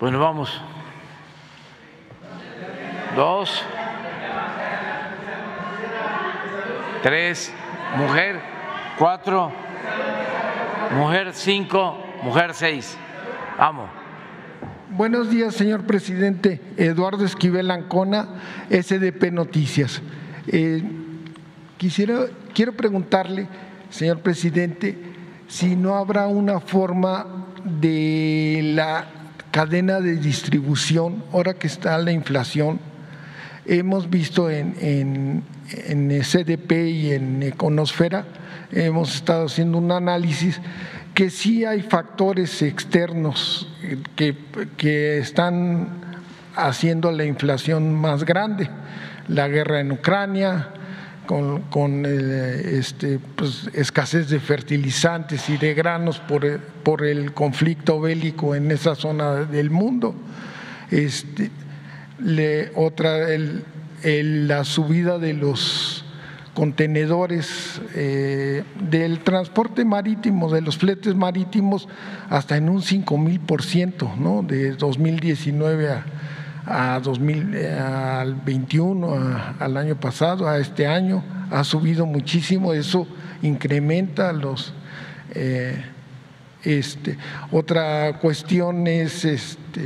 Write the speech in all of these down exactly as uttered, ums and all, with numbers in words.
Bueno, vamos. Dos. Tres. Mujer. Cuatro. Mujer cinco. Mujer seis. Vamos. Buenos días, señor presidente. Eduardo Esquivel Ancona, S D P Noticias. Eh, quisiera, quiero preguntarle, señor presidente, si no habrá una forma de la cadena de distribución, ahora que está la inflación. Hemos visto en, en, en S D P y en Econosfera, hemos estado haciendo un análisis que sí hay factores externos que, que están haciendo la inflación más grande. La guerra en Ucrania, con, con el, este, pues, escasez de fertilizantes y de granos por el, por el conflicto bélico en esa zona del mundo. Este, le, otra, el, el, la subida de los contenedores, eh, del transporte marítimo, de los fletes marítimos, hasta en un cinco mil por ciento, ¿no? De dos mil diecinueve a, a dos mil, al veintiuno, a, al año pasado, a este año, ha subido muchísimo. Eso incrementa los… Eh, este, otra cuestión es, este,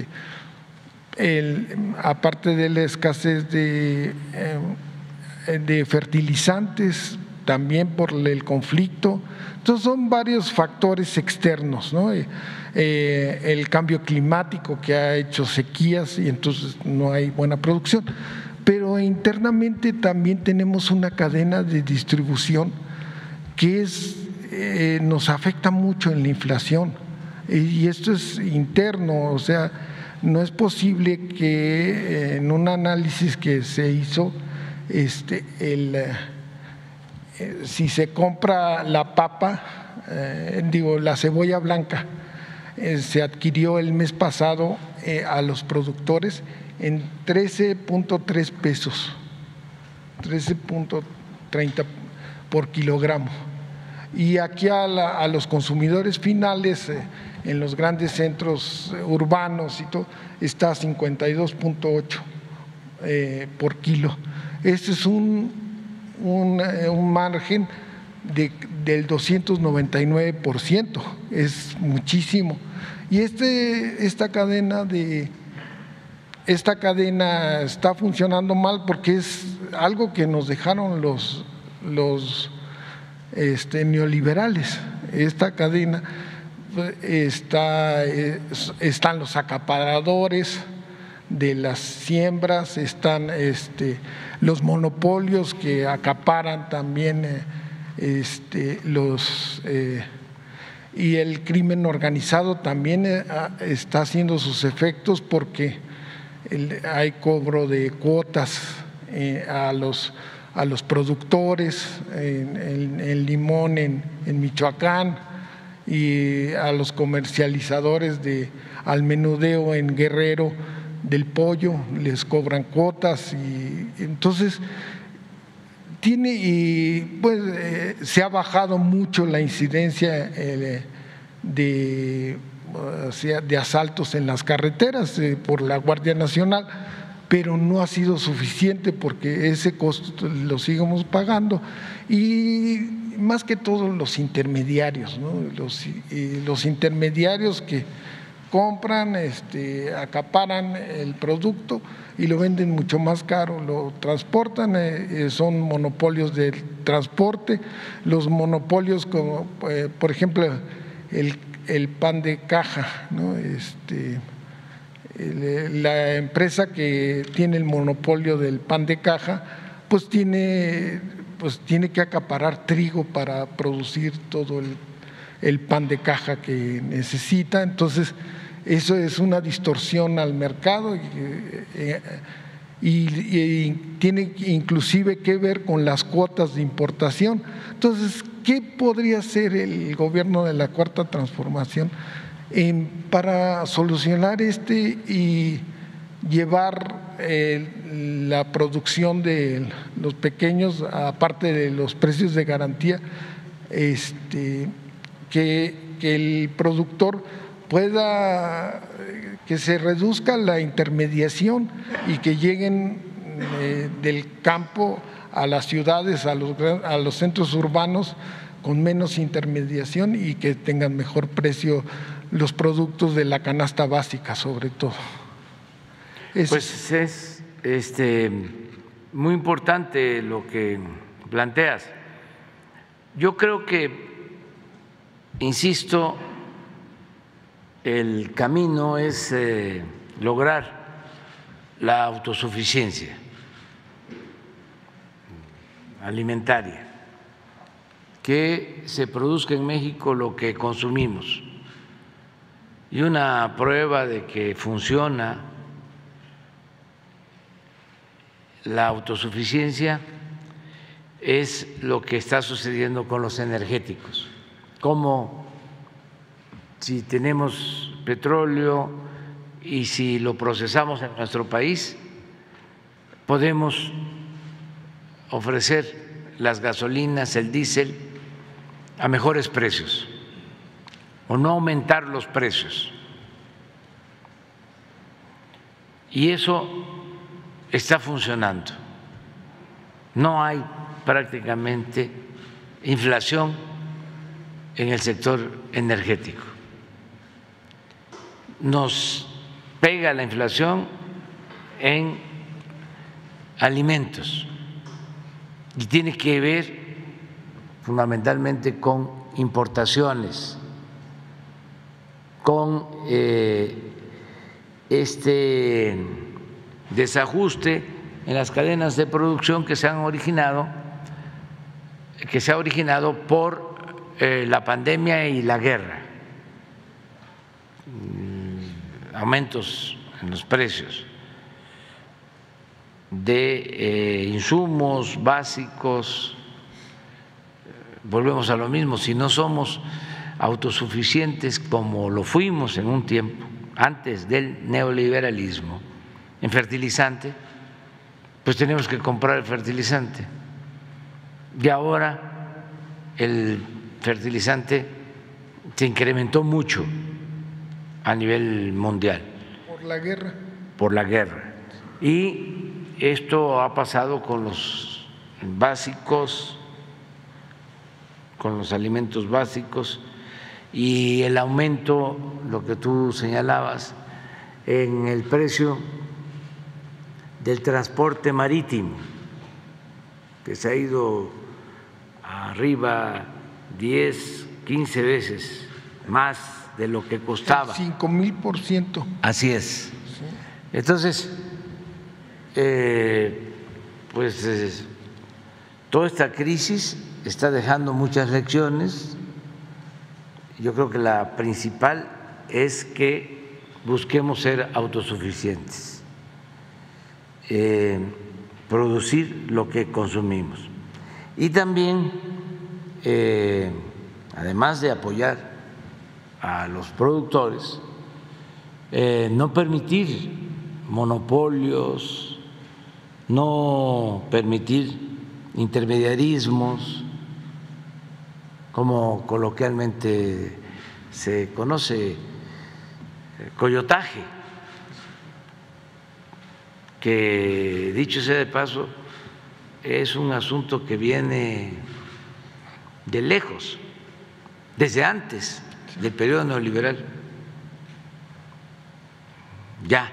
el, aparte de la escasez de… Eh, de fertilizantes, también por el conflicto. Entonces son varios factores externos, ¿no? Eh, el cambio climático que ha hecho sequías y entonces no hay buena producción, pero internamente también tenemos una cadena de distribución que es, eh, nos afecta mucho en la inflación, y esto es interno. O sea, no es posible que en un análisis que se hizo, Este, el, eh, si se compra la papa, eh, digo la cebolla blanca, eh, se adquirió el mes pasado eh, a los productores en trece punto tres pesos, trece punto treinta por kilogramo, y aquí a, la, a los consumidores finales, eh, en los grandes centros urbanos y todo, está a cincuenta y dos punto ocho eh, por kilo. Este es un, un, un margen de, del doscientos noventa y nueve por ciento, es muchísimo. Y este, esta cadena de esta cadena está funcionando mal porque es algo que nos dejaron los, los este, neoliberales. Esta cadena está, están los acaparadores de las siembras, están este, los monopolios que acaparan también eh, este, los eh, y el crimen organizado también eh, está haciendo sus efectos, porque el, hay cobro de cuotas eh, a los a los productores en, en, en limón en, en Michoacán, y a los comercializadores de al menudeo en Guerrero del pollo les cobran cuotas, y entonces tiene y pues eh, se ha bajado mucho la incidencia eh, de, o sea, de asaltos en las carreteras eh, por la Guardia Nacional, pero no ha sido suficiente porque ese costo lo seguimos pagando, y más que todo los intermediarios, ¿no? los, y los intermediarios que compran, este, acaparan el producto y lo venden mucho más caro, lo transportan, eh, son monopolios del transporte. Los monopolios como, eh, por ejemplo, el, el pan de caja, ¿no? Este, el, la empresa que tiene el monopolio del pan de caja, pues tiene, pues tiene que acaparar trigo para producir todo el, el pan de caja que necesita. Entonces eso es una distorsión al mercado y, y, y tiene inclusive que ver con las cuotas de importación. Entonces, ¿qué podría hacer el gobierno de la Cuarta Transformación en, para solucionar este y llevar eh, la producción de los pequeños, aparte de los precios de garantía, este, que, que el productor pueda, que se reduzca la intermediación y que lleguen eh, del campo a las ciudades, a los, a los centros urbanos con menos intermediación y que tengan mejor precio los productos de la canasta básica, sobre todo. Es, pues es este, muy importante lo que planteas. Yo creo que, insisto, el camino es eh, lograr la autosuficiencia alimentaria, que se produzca en México lo que consumimos. Y una prueba de que funciona la autosuficiencia es lo que está sucediendo con los energéticos. Como si tenemos petróleo y si lo procesamos en nuestro país, podemos ofrecer las gasolinas, el diésel a mejores precios o no aumentar los precios. Y eso está funcionando. No hay prácticamente inflación en el sector energético. Nos pega la inflación en alimentos y tiene que ver fundamentalmente con importaciones, con eh, este desajuste en las cadenas de producción que se han originado, que se ha originado por eh, la pandemia y la guerra, aumentos en los precios de eh, insumos básicos. Volvemos a lo mismo, si no somos autosuficientes como lo fuimos en un tiempo, antes del neoliberalismo, en fertilizante, pues tenemos que comprar el fertilizante. Y ahora el fertilizante se incrementó mucho a nivel mundial. Por la guerra. Por la guerra. Y esto ha pasado con los básicos, con los alimentos básicos y el aumento, lo que tú señalabas, en el precio del transporte marítimo, que se ha ido arriba diez, quince veces más de lo que costaba. Cinco mil por ciento. Así es. Entonces, eh, pues eh, toda esta crisis está dejando muchas lecciones. Yo creo que la principal es que busquemos ser autosuficientes, eh, producir lo que consumimos y también, eh, además de apoyar a los productores, eh, no permitir monopolios, no permitir intermediarismos, como coloquialmente se conoce, coyotaje, que dicho sea de paso es un asunto que viene de lejos, desde antes del periodo neoliberal. Ya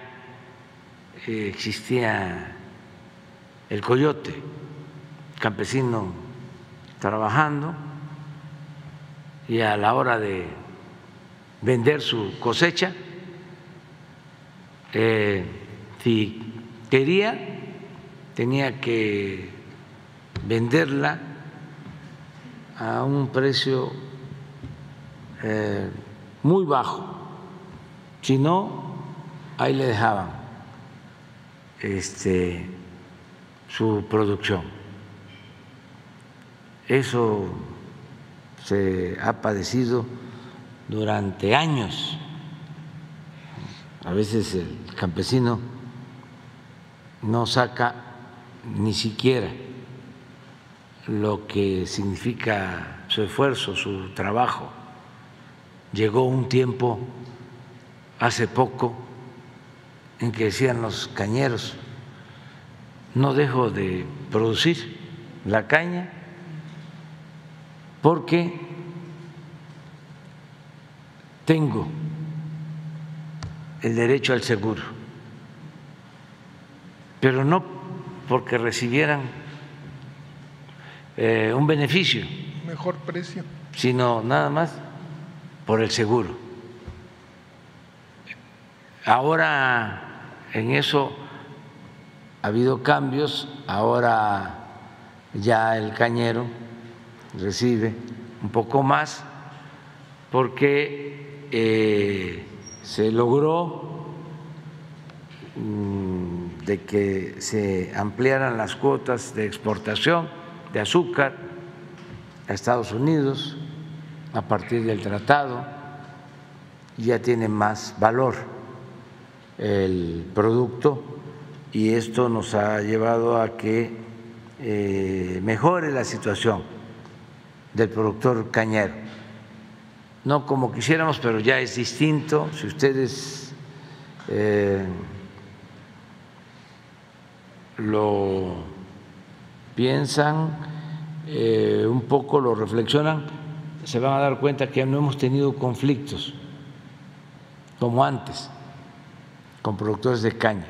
existía el coyote, campesino trabajando, y a la hora de vender su cosecha, eh, si quería, tenía que venderla a un precio eh, muy bajo, si no, ahí le dejaban este, su producción. Eso se ha padecido durante años. A veces el campesino no saca ni siquiera lo que significa su esfuerzo, su trabajo. Llegó un tiempo hace poco en que decían los cañeros, no dejo de producir la caña porque tengo el derecho al seguro, pero no porque recibieran eh, un beneficio, mejor precio, sino nada más por el seguro. Ahora en eso ha habido cambios, ahora ya el cañero recibe un poco más porque eh, se logró mmm, de que se ampliaran las cuotas de exportación de azúcar a Estados Unidos a partir del tratado, ya tiene más valor el producto y esto nos ha llevado a que eh, mejore la situación del productor cañero. No como quisiéramos, pero ya es distinto. Si ustedes eh, lo piensan, eh, un poco lo reflexionan, se van a dar cuenta que no hemos tenido conflictos como antes con productores de caña.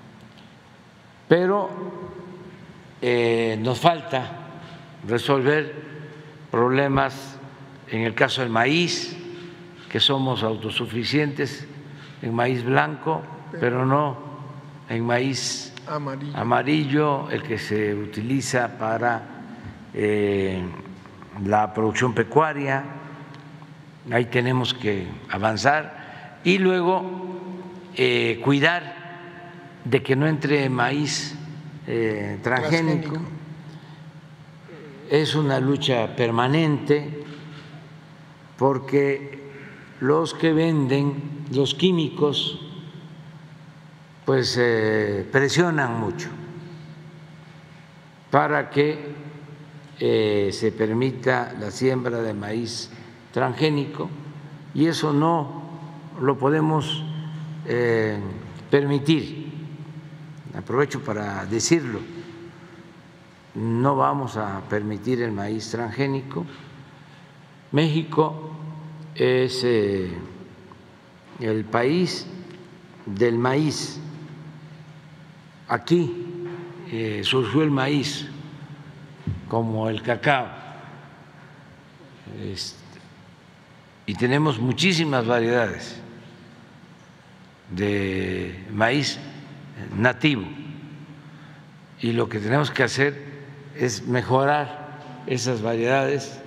Pero eh, nos falta resolver problemas en el caso del maíz, que somos autosuficientes en maíz blanco, pero no en maíz amarillo, amarillo el que se utiliza para eh, la producción pecuaria. Ahí tenemos que avanzar y luego eh, cuidar de que no entre maíz eh, transgénico. transgénico. Es una lucha permanente porque los que venden los químicos pues eh, presionan mucho para que eh, se permita la siembra de maíz transgénico y eso no lo podemos eh, permitir. Aprovecho para decirlo, no vamos a permitir el maíz transgénico. México es eh, el país del maíz. Aquí eh, surgió el maíz como el cacao. Este, y tenemos muchísimas variedades de maíz nativo. Y lo que tenemos que hacer es mejorar esas variedades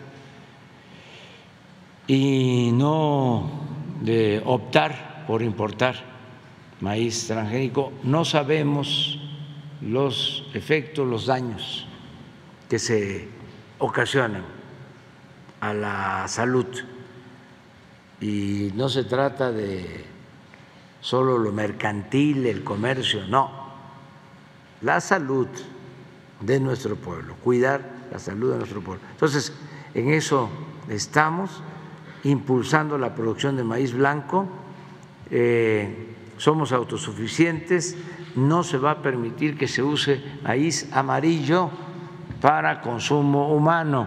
y no de optar por importar maíz transgénico. No sabemos los efectos, los daños que se ocasionan a la salud y no se trata de solo lo mercantil, el comercio, no, la salud de nuestro pueblo, cuidar la salud de nuestro pueblo. Entonces, en eso estamos, impulsando la producción de maíz blanco, eh, somos autosuficientes, no se va a permitir que se use maíz amarillo para consumo humano.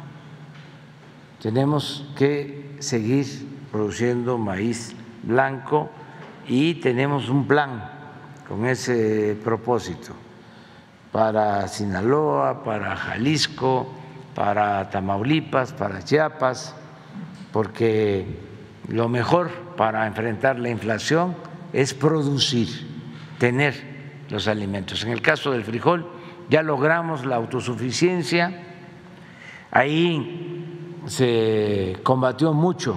Tenemos que seguir produciendo maíz blanco y tenemos un plan con ese propósito para Sinaloa, para Jalisco, para Tamaulipas, para Chiapas, porque lo mejor para enfrentar la inflación es producir, tener los alimentos. En el caso del frijol ya logramos la autosuficiencia, ahí se combatió mucho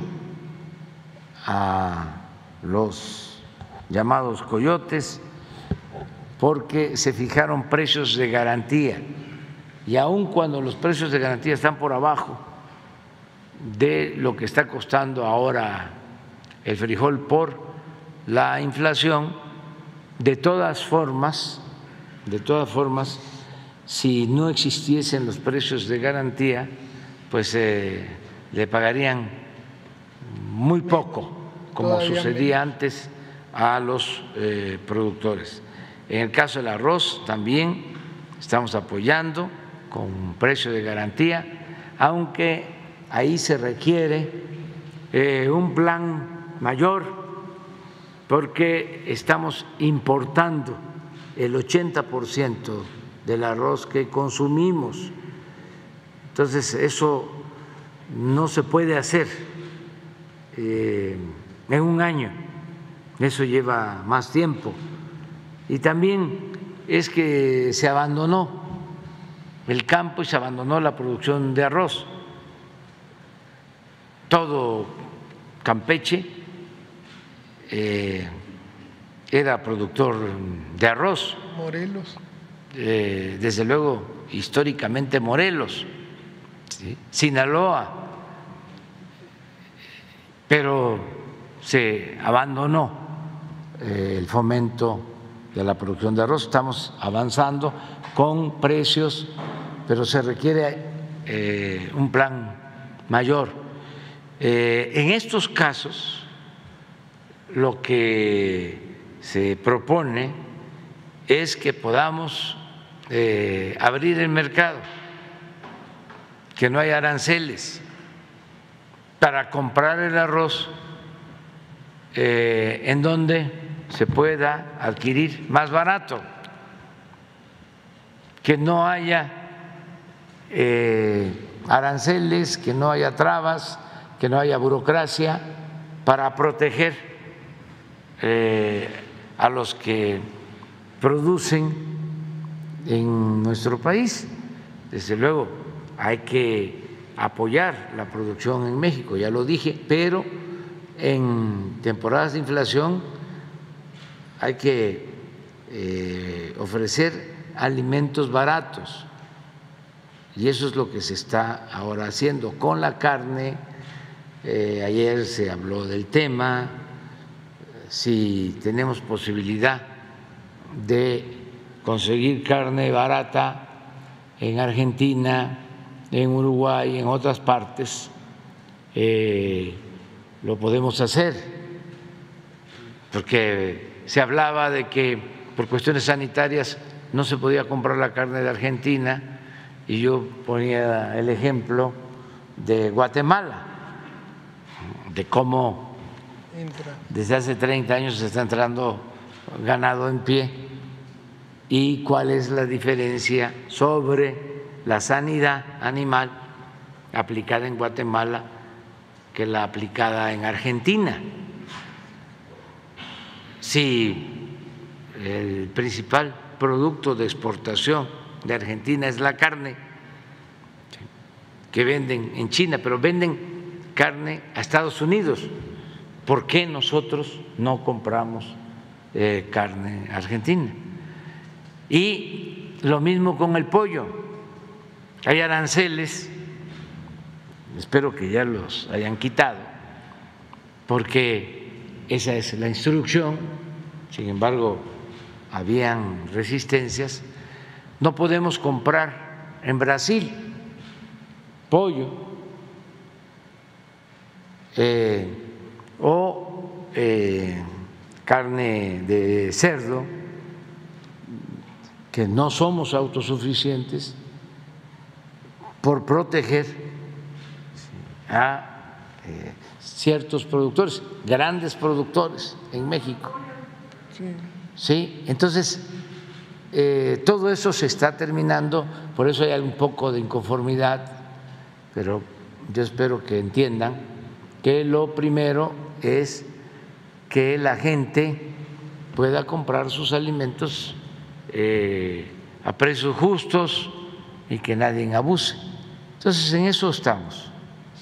a los llamados coyotes porque se fijaron precios de garantía y aun cuando los precios de garantía están por abajo de lo que está costando ahora el frijol por la inflación, de todas formas, de todas formas, si no existiesen los precios de garantía, pues eh, le pagarían muy poco como Todavía sucedía menos. antes a los eh, productores. En el caso del arroz también estamos apoyando con precio de garantía, aunque ahí se requiere eh, un plan mayor porque estamos importando el ochenta por ciento del arroz que consumimos. Entonces, eso no se puede hacer eh, en un año, eso lleva más tiempo. Y también es que se abandonó el campo y se abandonó la producción de arroz. Todo Campeche eh, era productor de arroz. Morelos. Eh, desde luego, históricamente Morelos, ¿sí? Sinaloa, pero se abandonó eh, el fomento de la producción de arroz. Estamos avanzando con precios, pero se requiere eh, un plan mayor. Eh, en estos casos, lo que se propone es que podamos eh, abrir el mercado, que no haya aranceles para comprar el arroz eh, en donde se pueda adquirir más barato, que no haya eh, aranceles, que no haya trabas, que no haya burocracia para proteger eh, a los que producen en nuestro país. Desde luego hay que apoyar la producción en México, ya lo dije, pero en temporadas de inflación hay que eh, ofrecer alimentos baratos y eso es lo que se está ahora haciendo con la carne. Eh, ayer se habló del tema, si tenemos posibilidad de conseguir carne barata en Argentina, en Uruguay, en otras partes, eh, lo podemos hacer, porque se hablaba de que por cuestiones sanitarias no se podía comprar la carne de Argentina y yo ponía el ejemplo de Guatemala, de cómo desde hace treinta años se está entrando ganado en pie y cuál es la diferencia sobre la sanidad animal aplicada en Guatemala que la aplicada en Argentina. Si el principal producto de exportación de Argentina es la carne que venden en China, pero venden carne a Estados Unidos, ¿por qué nosotros no compramos eh, carne argentina? Y lo mismo con el pollo, hay aranceles, espero que ya los hayan quitado, porque esa es la instrucción, sin embargo, habían resistencias. No podemos comprar en Brasil pollo eh, o eh, carne de cerdo, que no somos autosuficientes, por proteger a eh, ciertos productores, grandes productores en México. Sí, sí, entonces eh, todo eso se está terminando, por eso hay un poco de inconformidad, pero yo espero que entiendan que lo primero es que la gente pueda comprar sus alimentos eh, a precios justos y que nadie abuse. Entonces, en eso estamos.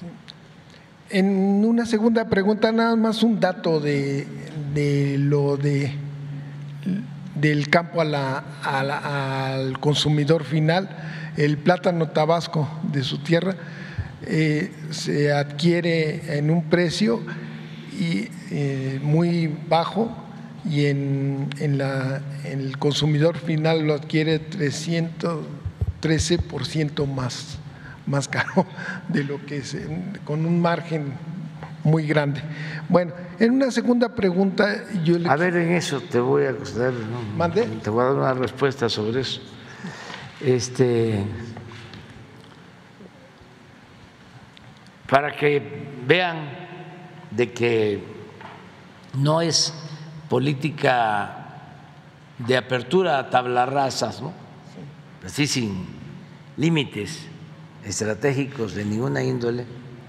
En una segunda pregunta, nada más un dato de, de lo de del campo a la, a la, al consumidor final. El plátano tabasco de su tierra eh, se adquiere en un precio y, eh, muy bajo y en, en, la, en el consumidor final lo adquiere trescientos trece por ciento más, más caro de lo que es, con un margen muy grande. Bueno, en una segunda pregunta yo le... A ver, en eso te voy a dar, ¿no? ¿Mande? Te voy a dar una respuesta sobre eso. Este, para que vean de que no es política de apertura a tablas rasas, ¿no? Así sin límites estratégicos de ninguna índole.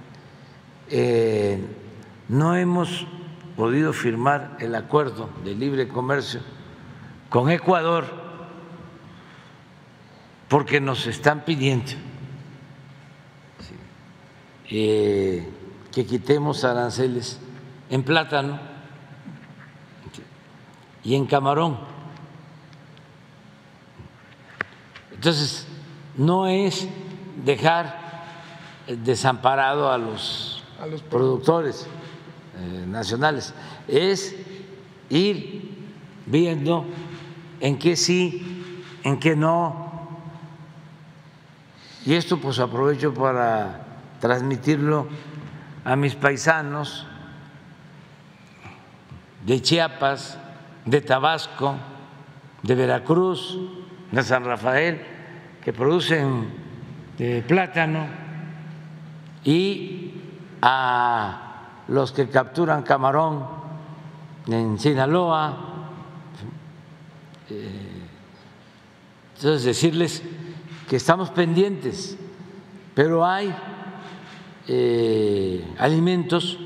Eh, no hemos podido firmar el acuerdo de libre comercio con Ecuador porque nos están pidiendo eh, que quitemos aranceles en plátano y en camarón. Entonces, no es dejar desamparado a los, a los productores eh, nacionales, es ir viendo en qué sí, en qué no. Y esto pues aprovecho para transmitirlo a mis paisanos de Chiapas, de Tabasco, de Veracruz, de San Rafael, que producen eh, plátano, y a los que capturan camarón en Sinaloa. Entonces, decirles que estamos pendientes, pero hay eh, alimentos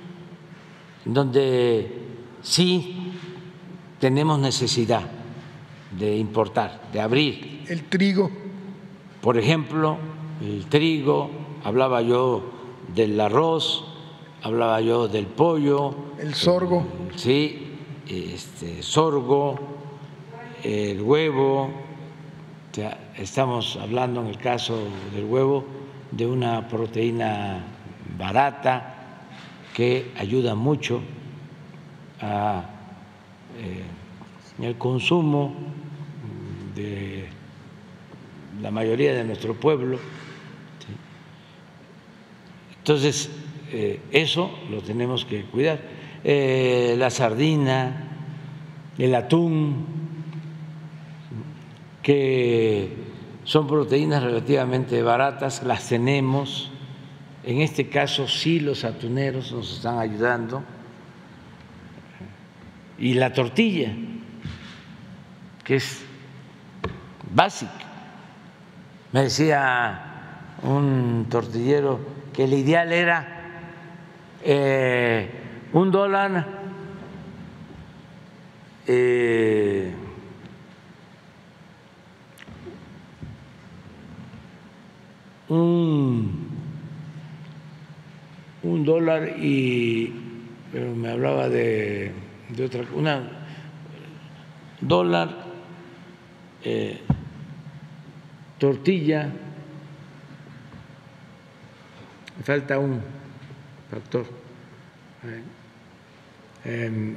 donde sí tenemos necesidad de importar, de abrir. El trigo. Por ejemplo, el trigo, hablaba yo del arroz, hablaba yo del pollo. El sorgo. El, sí, este, sorgo, el huevo. O sea, estamos hablando en el caso del huevo de una proteína barata que ayuda mucho a eh, el consumo de la mayoría de nuestro pueblo. ¿Sí? Entonces, eh, eso lo tenemos que cuidar. Eh, la sardina, el atún, que son proteínas relativamente baratas, las tenemos. En este caso sí los atuneros nos están ayudando. Y la tortilla, que es básica. Me decía un tortillero que el ideal era eh, un dólar eh, un, un dólar y pero me hablaba de, de otra una dólar eh, tortilla, me falta un factor. Eh,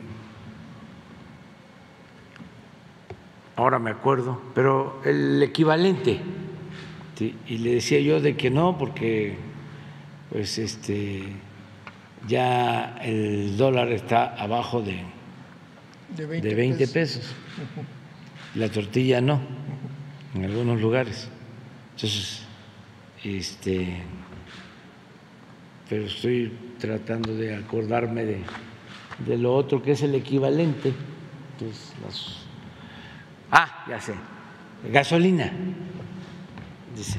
ahora me acuerdo, pero el equivalente. ¿Sí? Y le decía yo de que no, porque pues este ya el dólar está abajo de, de veinte, de veinte pesos. pesos. La tortilla no, en algunos lugares. Entonces, este, pero estoy tratando de acordarme de, de lo otro que es el equivalente. Entonces, las, ah, ya sé, gasolina. Dice,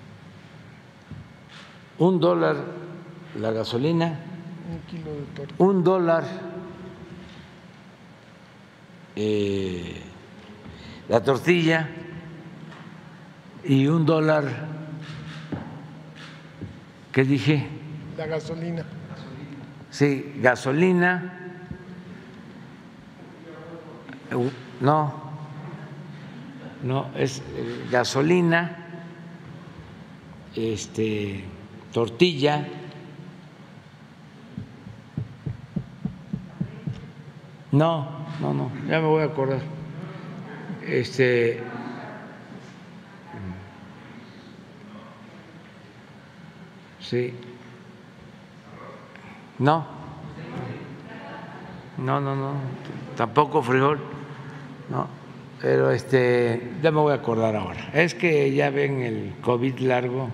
un dólar la gasolina, un kilo de tortilla. un dólar eh, la tortilla y un dólar, ¿qué dije? La gasolina. Sí, gasolina, no, no, es eh, gasolina, este, tortilla, no, no, no, ya me voy a acordar, este, sí, No, no, no, no, tampoco frijol, no, pero este, ya me voy a acordar ahora. Es que ya ven el COVID largo,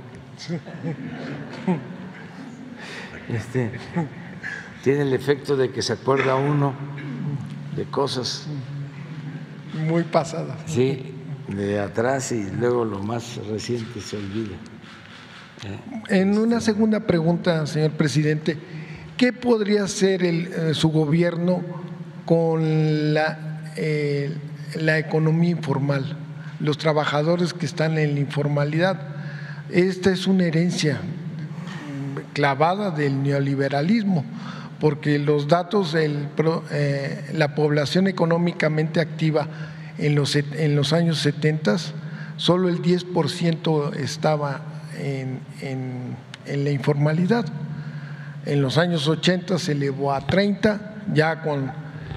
este, tiene el efecto de que se acuerda uno de cosas muy pasadas. Sí, de atrás y luego lo más reciente se olvida. En una segunda pregunta, señor presidente, ¿qué podría hacer el, eh, su gobierno con la, eh, la economía informal, los trabajadores que están en la informalidad? Esta es una herencia clavada del neoliberalismo, porque los datos, el, eh, la población económicamente activa en los, en los años setenta, solo el diez por ciento estaba en, en, en la informalidad. En los años ochenta se elevó a treinta, ya con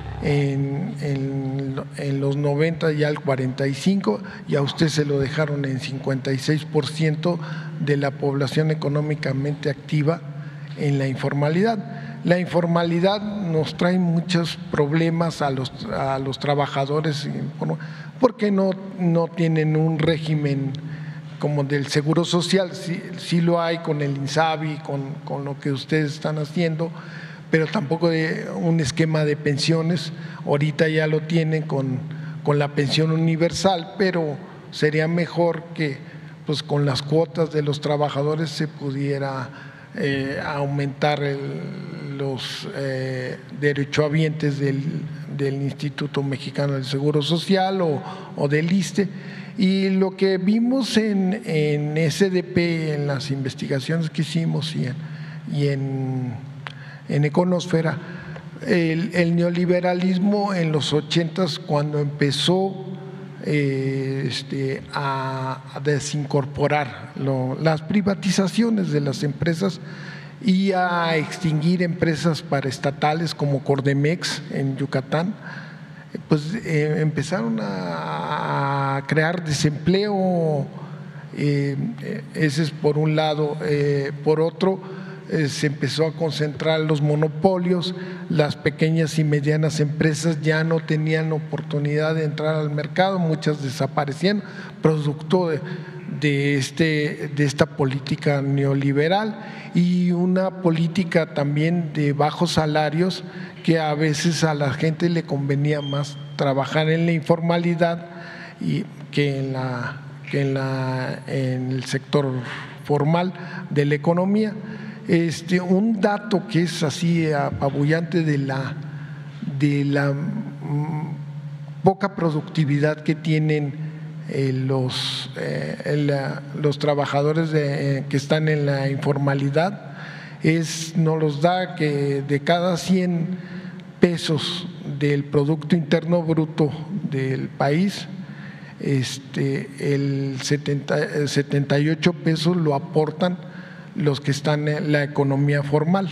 en, en, en los noventa ya al cuarenta y cinco, y a usted se lo dejaron en cincuenta y seis por ciento de la población económicamente activa en la informalidad. La informalidad nos trae muchos problemas a los, a los trabajadores porque no, no tienen un régimen como del Seguro Social. Sí, sí lo hay con el INSABI, con, con lo que ustedes están haciendo, pero tampoco de un esquema de pensiones. Ahorita ya lo tienen con, con la pensión universal, pero sería mejor que pues, con las cuotas de los trabajadores se pudiera eh, aumentar el, los eh, derechohabientes del, del Instituto Mexicano del Seguro Social o, o del ISSSTE. Y lo que vimos en, en S D P, en las investigaciones que hicimos y en, y en, en Econosfera, el, el neoliberalismo en los ochentas, cuando empezó eh, este, a, a desincorporar lo, las privatizaciones de las empresas y a extinguir empresas paraestatales como Cordemex en Yucatán, pues eh, empezaron a, a crear desempleo, eh, ese es por un lado. Eh, por otro, eh, se empezó a concentrar los monopolios, las pequeñas y medianas empresas ya no tenían oportunidad de entrar al mercado, muchas desaparecían, producto de, de, este, de esta política neoliberal y una política también de bajos salarios, que a veces a la gente le convenía más trabajar en la informalidad y que en la que en la en el sector formal de la economía. Este, un dato que es así apabullante de la de la mm, poca productividad que tienen eh, los eh, la, los trabajadores de, eh, que están en la informalidad es nos los da que de cada cien pesos del Producto Interno Bruto del país, este, el setenta, setenta y ocho pesos lo aportan los que están en la economía formal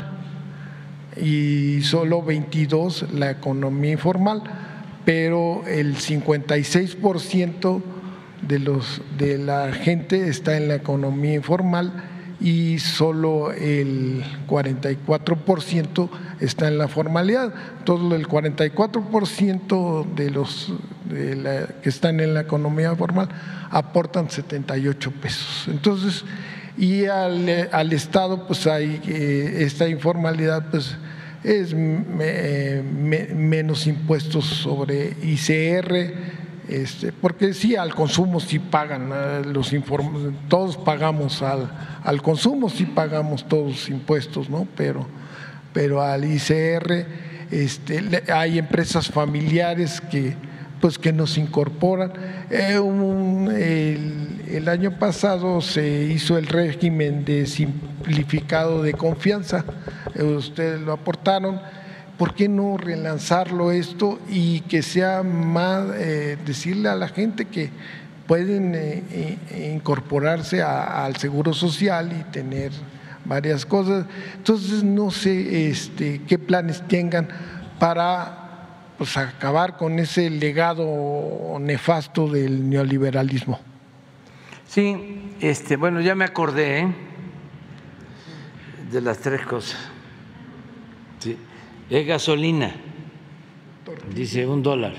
y solo veintidós la economía informal, pero el cincuenta y seis por ciento de, los, de la gente está en la economía informal y solo el cuarenta y cuatro por ciento está en la formalidad. Todo el cuarenta y cuatro por ciento de los de la, que están en la economía formal aportan setenta y ocho pesos. Entonces, y al, al Estado, pues hay eh, esta informalidad, pues es me, me, menos impuestos sobre I C R. Este, porque sí, al consumo sí pagan, los inform, todos pagamos al, al consumo, sí pagamos todos impuestos, ¿no? Pero, pero al I C R este, hay empresas familiares que, pues, que nos incorporan. Eh, un, el, el año pasado se hizo el régimen de simplificado de confianza, eh, ustedes lo aportaron. ¿Por qué no relanzarlo esto y que sea más, eh, decirle a la gente que pueden eh, eh, incorporarse a, al Seguro Social y tener varias cosas? Entonces, no sé este, qué planes tengan para pues, acabar con ese legado nefasto del neoliberalismo. Sí, este, bueno, ya me acordé ¿eh? de las tres cosas. Sí, es gasolina, dice un dólar,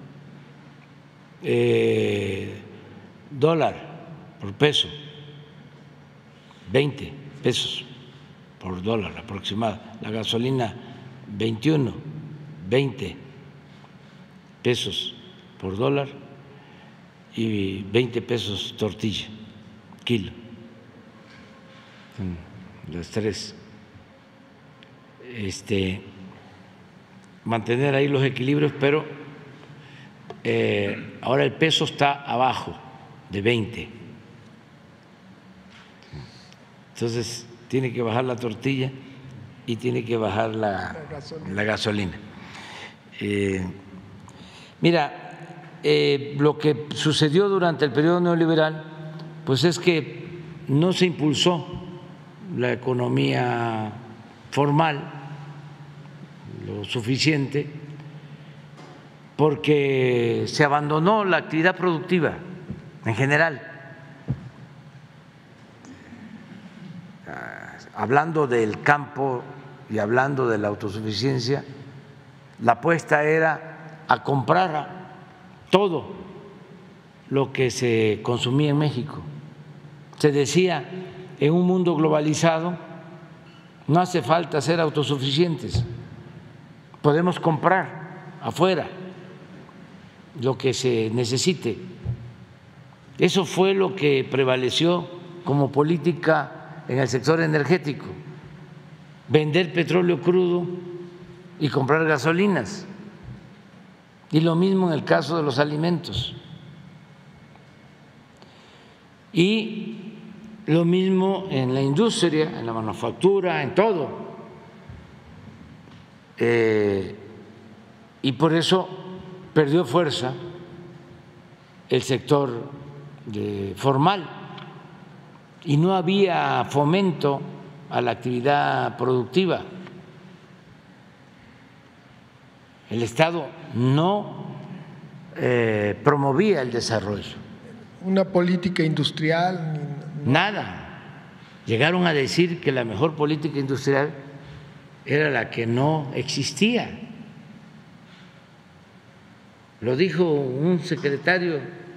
eh, dólar por peso, veinte pesos por dólar aproximado, la gasolina veintiuno, veinte pesos por dólar y veinte pesos tortilla, kilo, las tres. Este, mantener ahí los equilibrios, pero eh, ahora el peso está abajo de veinte. Entonces tiene que bajar la tortilla y tiene que bajar la, la gasolina. La gasolina. Eh, mira, eh, lo que sucedió durante el periodo neoliberal, pues es que no se impulsó la economía formal lo suficiente, porque se abandonó la actividad productiva en general. Hablando del campo y hablando de la autosuficiencia, la apuesta era a comprar todo lo que se consumía en México. Se decía, en un mundo globalizado no hace falta ser autosuficientes, podemos comprar afuera lo que se necesite. Eso fue lo que prevaleció como política en el sector energético, vender petróleo crudo y comprar gasolinas. Y lo mismo en el caso de los alimentos. Y lo mismo en la industria, en la manufactura, en todo. Eh, y por eso perdió fuerza el sector de, formal, y no había fomento a la actividad productiva. El Estado no eh, promovía el desarrollo. Una política industrial. Nada. Llegaron a decir que la mejor política industrial era la que no existía. Lo dijo un secretario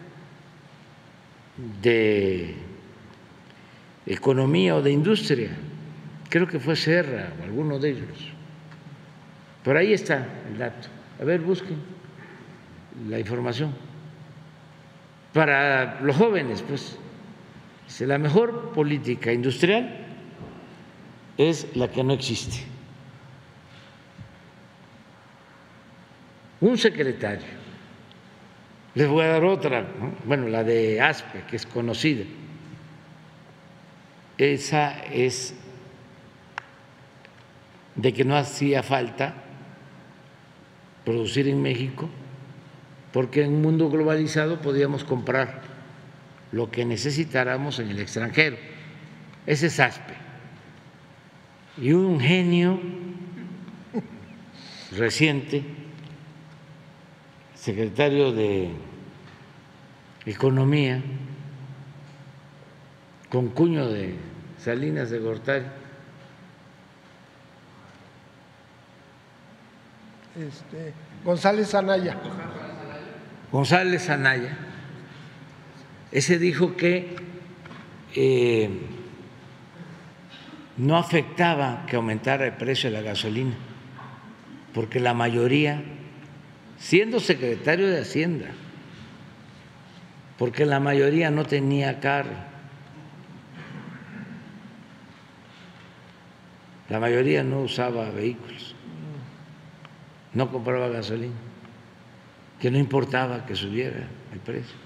de Economía o de Industria, creo que fue Serra o alguno de ellos. Por ahí está el dato. A ver, busquen la información. Para los jóvenes, pues, la mejor política industrial es la que no existe. Un secretario. Les voy a dar otra, ¿no? Bueno, la de ASPE, que es conocida. Esa es de que no hacía falta producir en México, porque en un mundo globalizado podíamos comprar lo que necesitáramos en el extranjero. Ese es ASPE. Y un genio reciente, secretario de Economía, con cuño de Salinas de Gortari, este, González Anaya. González Anaya, ese dijo que eh, no afectaba que aumentara el precio de la gasolina, porque la mayoría, siendo secretario de Hacienda, porque la mayoría no tenía carro, la mayoría no usaba vehículos, no compraba gasolina, que no importaba que subiera el precio.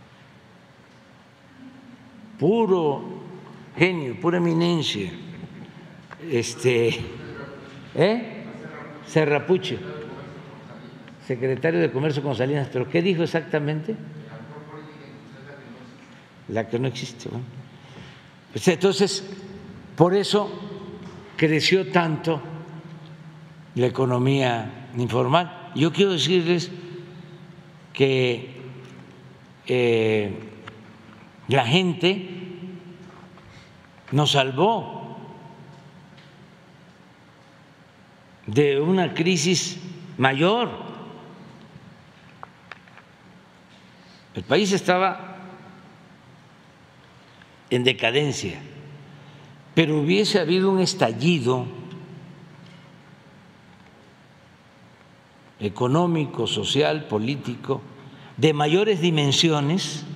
Puro genio, pura eminencia. Este, ¿eh? Serrapuche, secretario de Comercio con Salinas. ¿Pero qué dijo exactamente? La que no existe. Bueno. Pues entonces, por eso creció tanto la economía informal. Yo quiero decirles que eh, la gente nos salvó de una crisis mayor. El país estaba en decadencia, pero hubiese habido un estallido económico, social, político, de mayores dimensiones.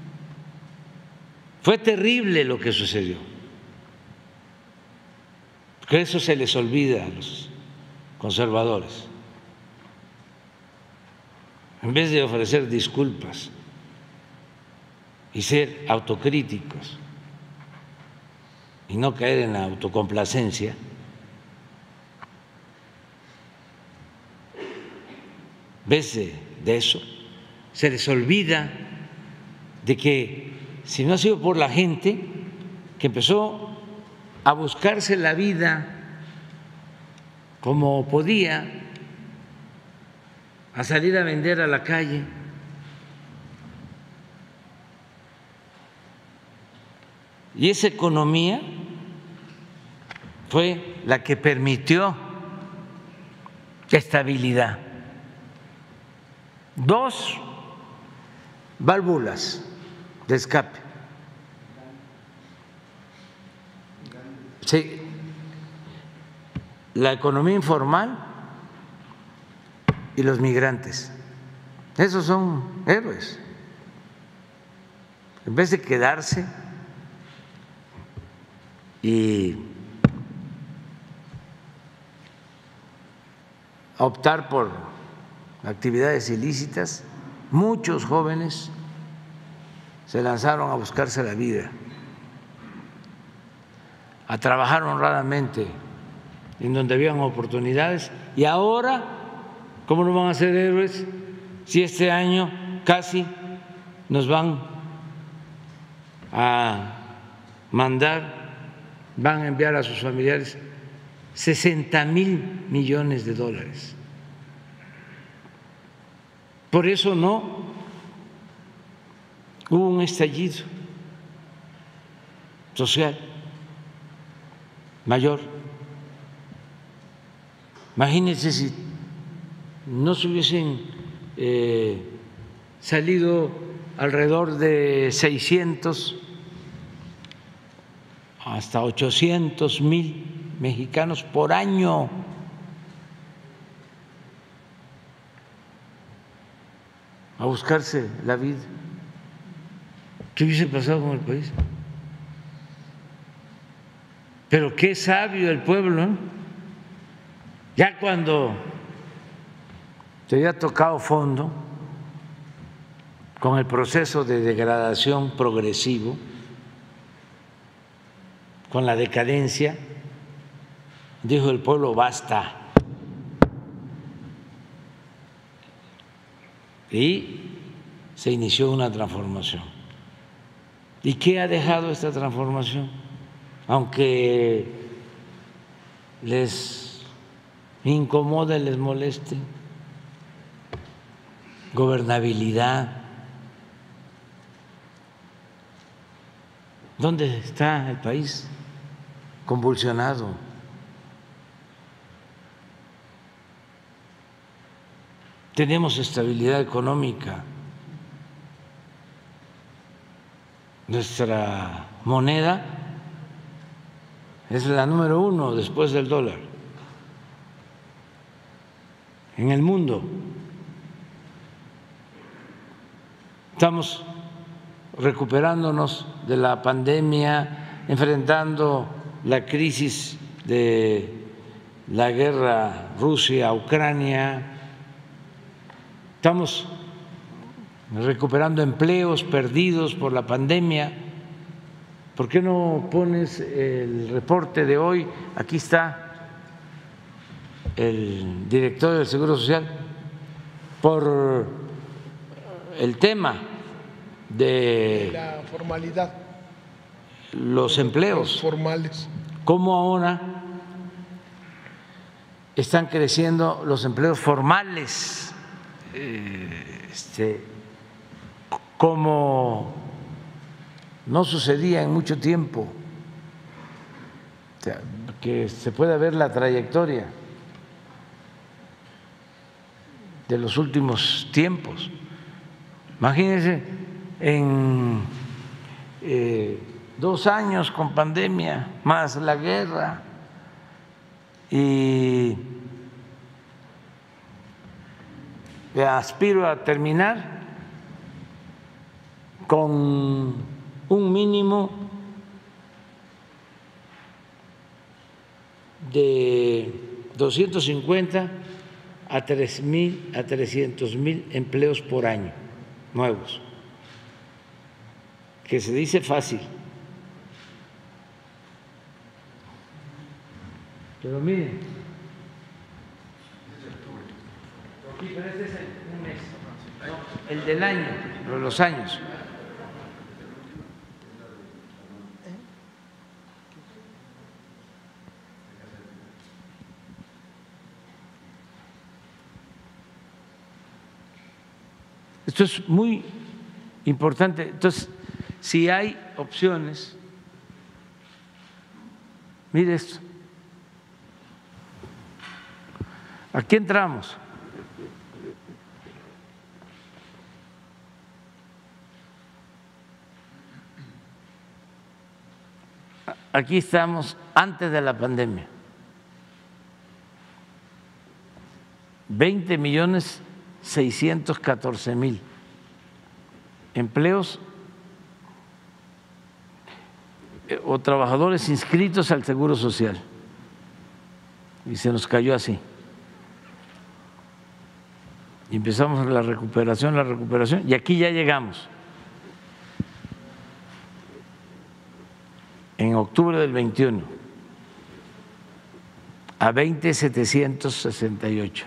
Fue terrible lo que sucedió, porque eso se les olvida a los conservadores. En vez de ofrecer disculpas y ser autocríticos y no caer en la autocomplacencia, en vez de, de eso, se les olvida de que si no ha sido por la gente que empezó a buscarse la vida como podía, a salir a vender a la calle, y esa economía fue la que permitió estabilidad. Dos válvulas de escape. Sí, la economía informal y los migrantes. Esos son héroes. En vez de quedarse y optar por actividades ilícitas, muchos jóvenes se lanzaron a buscarse la vida, a trabajar honradamente en donde habían oportunidades. Y ahora, ¿cómo no van a ser héroes si este año casi nos van a mandar, van a enviar a sus familiares sesenta mil millones de dólares? Por eso no hubo un estallido social mayor. Imagínense si no se hubiesen eh, salido alrededor de seiscientos hasta ochocientos mil mexicanos por año. A buscarse la vida. ¿Qué hubiese pasado con el país? Pero qué sabio el pueblo, ¿no? Ya cuando se había tocado fondo con el proceso de degradación progresivo, con la decadencia, dijo el pueblo: basta. Y se inició una transformación. ¿Y qué ha dejado esta transformación? Aunque les incomode, les moleste, gobernabilidad. ¿Dónde está el país? Convulsionado. Tenemos estabilidad económica. Nuestra moneda es la número uno después del dólar en el mundo. Estamos recuperándonos de la pandemia, enfrentando la crisis de la guerra Rusia-Ucrania. Estamos recuperando empleos perdidos por la pandemia. ¿Por qué no pones el reporte de hoy? Aquí está el director del Seguro Social por el tema de la formalidad, los empleos formales. ¿Cómo ahora están creciendo los empleos formales? Este, como no sucedía en mucho tiempo, o sea, que se pueda ver la trayectoria. de los últimos tiempos. Imagínense, en eh, dos años con pandemia, más la guerra, y aspiro a terminar con un mínimo de doscientos cincuenta a tres mil a trescientos mil empleos por año nuevos, que se dice fácil, pero miren, pero este es el, un mes, no, el del año, los años. Esto es muy importante. Entonces, si hay opciones, mire esto. Aquí entramos. Aquí estamos antes de la pandemia. veinte millones seiscientos catorce mil empleos o trabajadores inscritos al Seguro Social. Y se nos cayó así. Y empezamos la recuperación, la recuperación, y aquí ya llegamos. En octubre del veintiuno a veinte mil setecientos sesenta y ocho.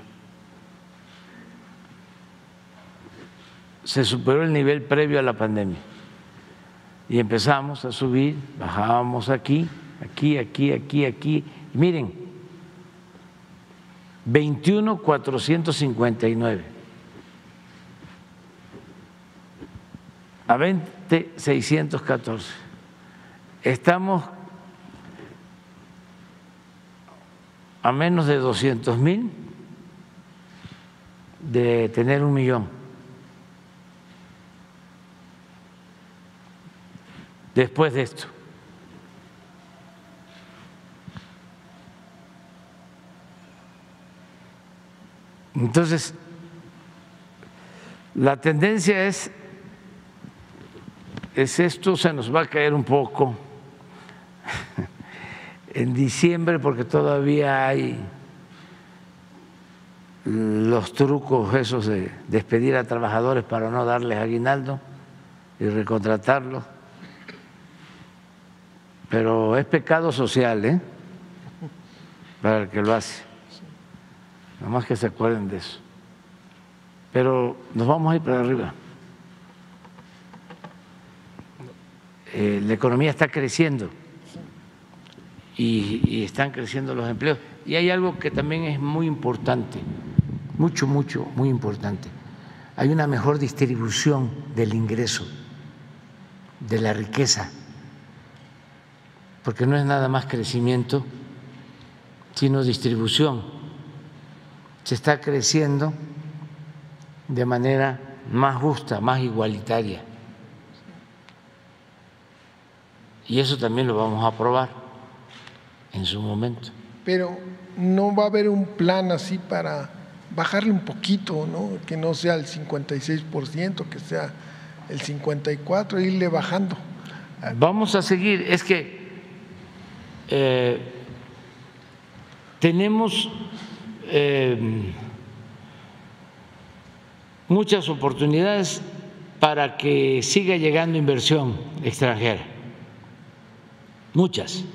Se superó el nivel previo a la pandemia y empezamos a subir, bajábamos aquí, aquí, aquí, aquí, aquí. Y miren, veintiuno mil cuatrocientos cincuenta y nueve a veinte mil seiscientos catorce. Estamos a menos de doscientos mil de tener un millón. Después de esto. Entonces, la tendencia es, es esto, se nos va a caer un poco en diciembre porque todavía hay los trucos esos de despedir a trabajadores para no darles aguinaldo y recontratarlos. Pero es pecado social, ¿eh? Para el que lo hace. Nada más que se acuerden de eso. Pero nos vamos a ir para arriba. Eh, la economía está creciendo y, y están creciendo los empleos. Y hay algo que también es muy importante, mucho, mucho, muy importante. Hay una mejor distribución del ingreso, de la riqueza, porque no es nada más crecimiento, sino distribución. Se está creciendo de manera más justa, más igualitaria. Y eso también lo vamos a aprobar en su momento. Pero no va a haber un plan así para bajarle un poquito, ¿no? Que no sea el cincuenta y seis por ciento, que sea el cincuenta y cuatro por ciento, irle bajando. Vamos a seguir, es que Eh, tenemos eh, muchas oportunidades para que siga llegando inversión extranjera, muchas.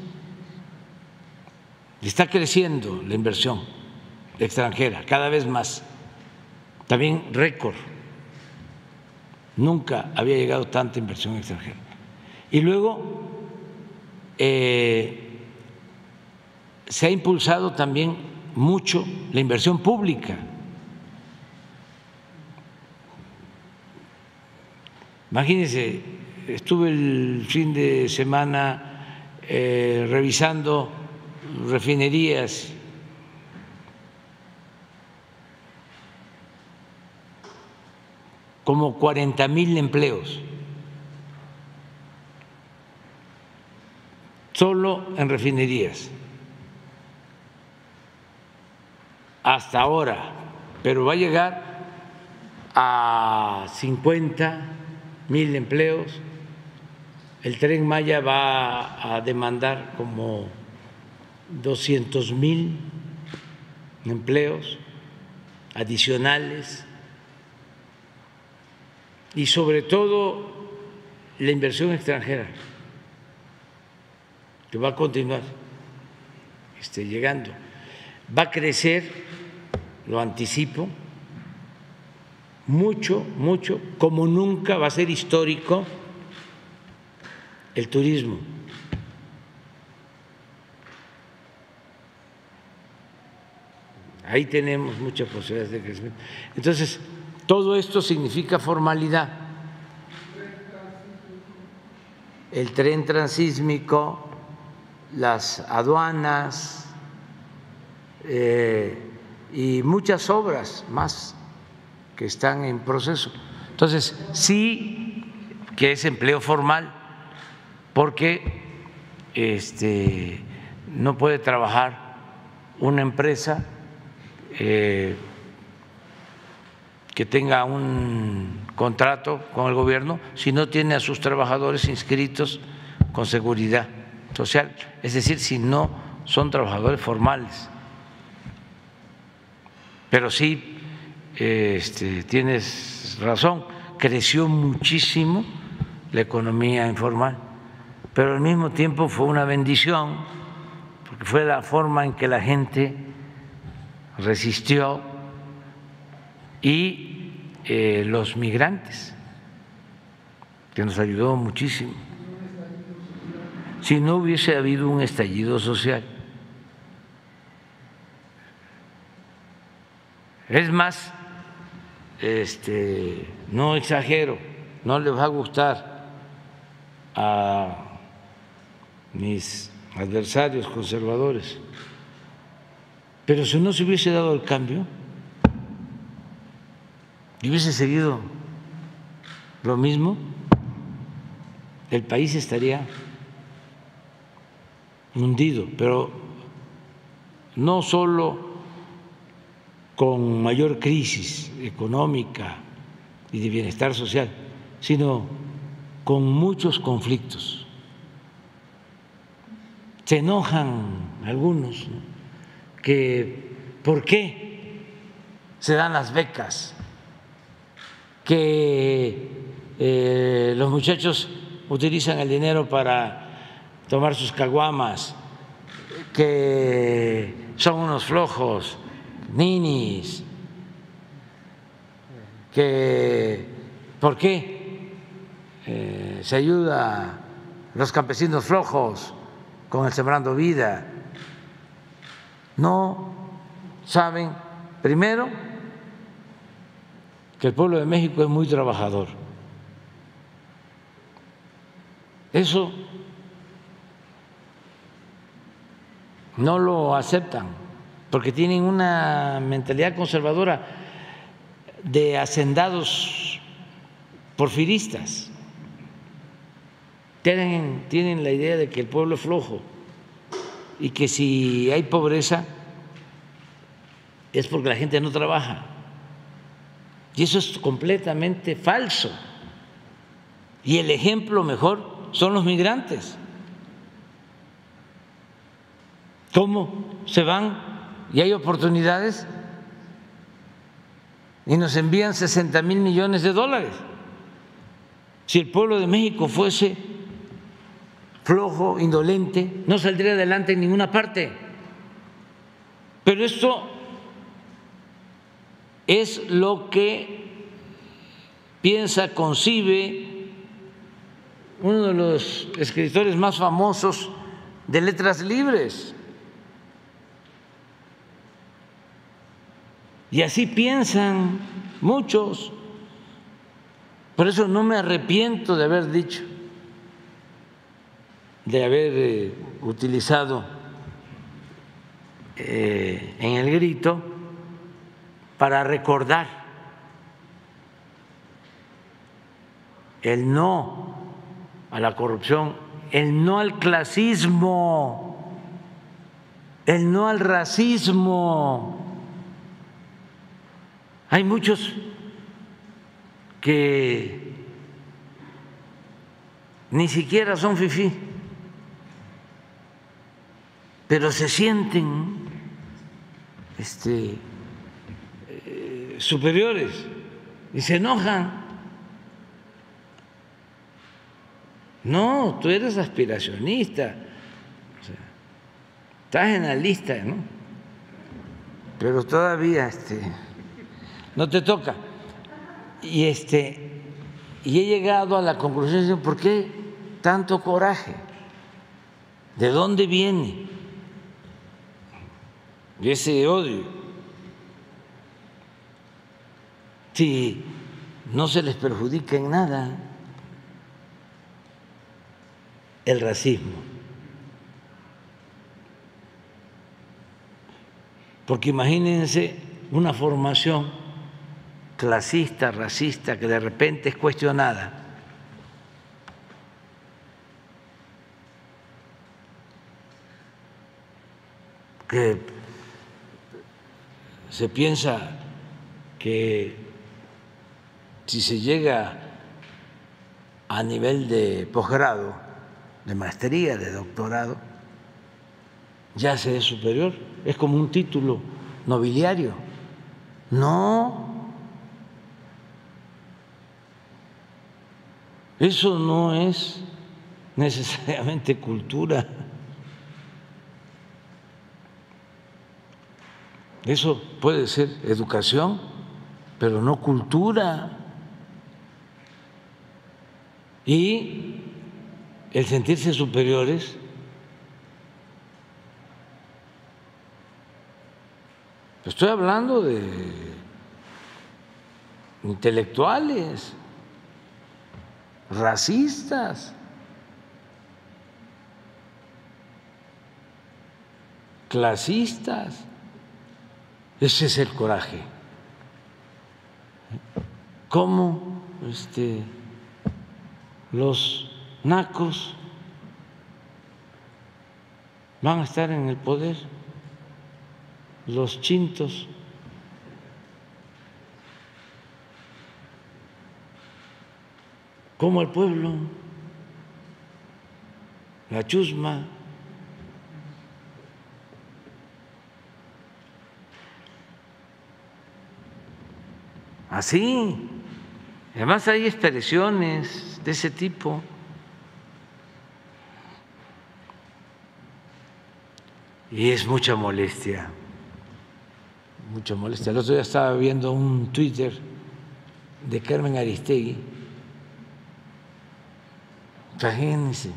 Está creciendo la inversión extranjera cada vez más, también récord. Nunca había llegado tanta inversión extranjera. Y luego eh, se ha impulsado también mucho la inversión pública. Imagínense, estuve el fin de semana eh, revisando refinerías como cuarenta mil empleos, solo en refinerías, hasta ahora, pero va a llegar a cincuenta mil empleos. El Tren Maya va a demandar como doscientos mil empleos adicionales y sobre todo la inversión extranjera que va a continuar este, llegando. Va a crecer, lo anticipo, mucho, mucho, como nunca, va a ser histórico el turismo. Ahí tenemos muchas posibilidades de crecimiento. Entonces, todo esto significa formalidad. El tren transísmico, las aduanas eh, y muchas obras más que están en proceso. Entonces, sí que es empleo formal, porque este, no puede trabajar una empresa eh, que tenga un contrato con el gobierno si no tiene a sus trabajadores inscritos con seguridad social, es decir, si no son trabajadores formales. Pero sí, este, tienes razón, creció muchísimo la economía informal, pero al mismo tiempo fue una bendición, porque fue la forma en que la gente resistió y eh, los migrantes, que nos ayudó muchísimo. Si no hubiese habido un estallido social. Es más, este, no exagero, no les va a gustar a mis adversarios conservadores, pero si no se hubiese dado el cambio y hubiese seguido lo mismo, el país estaría hundido, pero no solo con mayor crisis económica y de bienestar social, sino con muchos conflictos. Se enojan algunos, ¿no?, que ¿por qué se dan las becas? Que eh, los muchachos utilizan el dinero para tomar sus caguamas, que son unos flojos, ninis, que ¿por qué eh, se ayuda a los campesinos flojos con el Sembrando Vida? No saben, primero, que el pueblo de México es muy trabajador. Eso no lo aceptan porque tienen una mentalidad conservadora de hacendados porfiristas. Tienen, tienen la idea de que el pueblo es flojo y que si hay pobreza es porque la gente no trabaja. Y eso es completamente falso. Y el ejemplo mejor son los migrantes. ¿Cómo se van y hay oportunidades y nos envían sesenta mil millones de dólares? Si el pueblo de México fuese flojo, indolente, no saldría adelante en ninguna parte. Pero esto es lo que piensa, concibe uno de los escritores más famosos de letras libres. Y así piensan muchos. Por eso no me arrepiento de haber dicho, de haber eh, utilizado eh, en el grito para recordar el no a la corrupción, el no al clasismo, el no al racismo. Hay muchos que ni siquiera son fifí, pero se sienten este, eh, superiores y se enojan. No, tú eres aspiracionista, o sea, estás en la lista, ¿no? Pero todavía este, no te toca. Y este, y he llegado a la conclusión, ¿por qué tanto coraje? ¿De dónde viene ese odio? Si no se les perjudica en nada el racismo, porque imagínense una formación clasista, racista, que de repente es cuestionada. Que se piensa que si se llega a nivel de posgrado, de maestría, de doctorado, ya se es superior, es como un título nobiliario. No, eso no es necesariamente cultura. Eso puede ser educación, pero no cultura. Y el sentirse superiores estoy hablando de intelectuales, racistas, clasistas. Ese es el coraje. ¿Cómo este, los nacos van a estar en el poder, los chintos? ¿Cómo el pueblo, la chusma? Así. Además hay expresiones de ese tipo. Y es mucha molestia, mucha molestia. El otro día estaba viendo un Twitter de Carmen Aristegui. Imagínense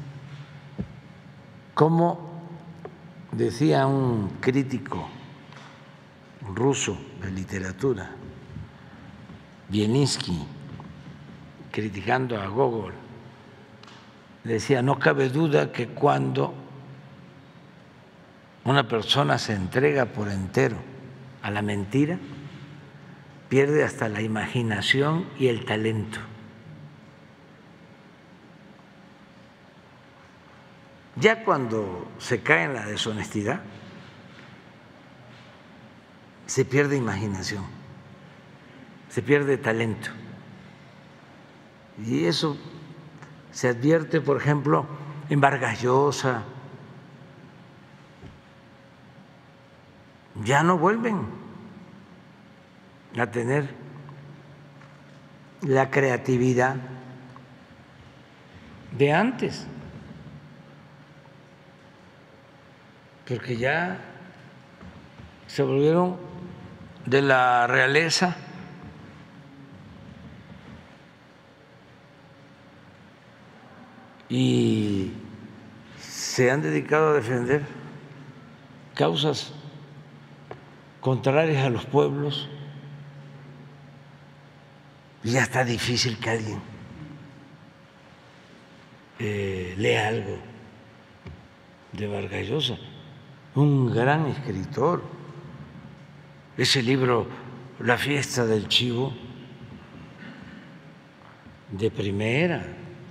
cómo decía un crítico ruso de literatura, Bielinski, criticando a Gogol, decía: no cabe duda que cuando una persona se entrega por entero a la mentira, pierde hasta la imaginación y el talento. Ya cuando se cae en la deshonestidad, se pierde imaginación, se pierde talento. Y eso se advierte, por ejemplo, en Vargas Llosa. Ya no vuelven a tener la creatividad de antes, porque ya se volvieron de la realeza y se han dedicado a defender causas contrarias a los pueblos, y ya está difícil que alguien eh, lea algo de Vargas Llosa, un gran escritor. Ese libro, La fiesta del chivo, de primera.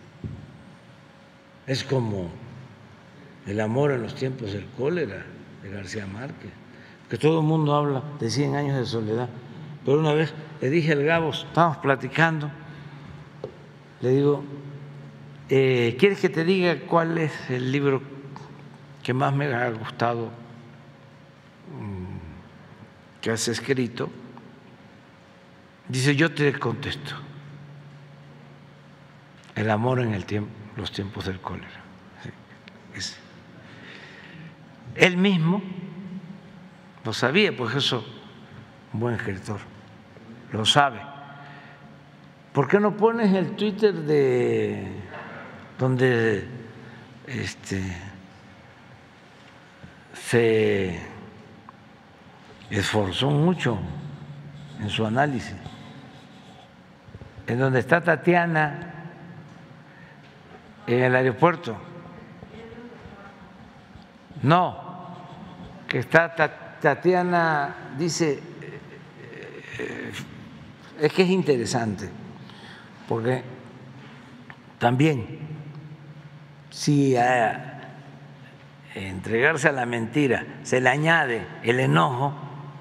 Es como El amor en los tiempos del cólera de García Márquez, que todo el mundo habla de cien años de soledad. Pero una vez le dije al Gabo, estábamos platicando, le digo, eh, ¿quieres que te diga cuál es el libro que más me ha gustado que has escrito? Dice, yo te contesto, El amor en el tiempo, los tiempos del cólera. Es, él mismo lo sabía, pues eso, un buen escritor, lo sabe. ¿Por qué no pones el Twitter de donde este, se esforzó mucho en su análisis, en donde está Tatiana en el aeropuerto? No, que está Tatiana, dice, es que es interesante, porque también si a entregarse a la mentira se le añade el enojo,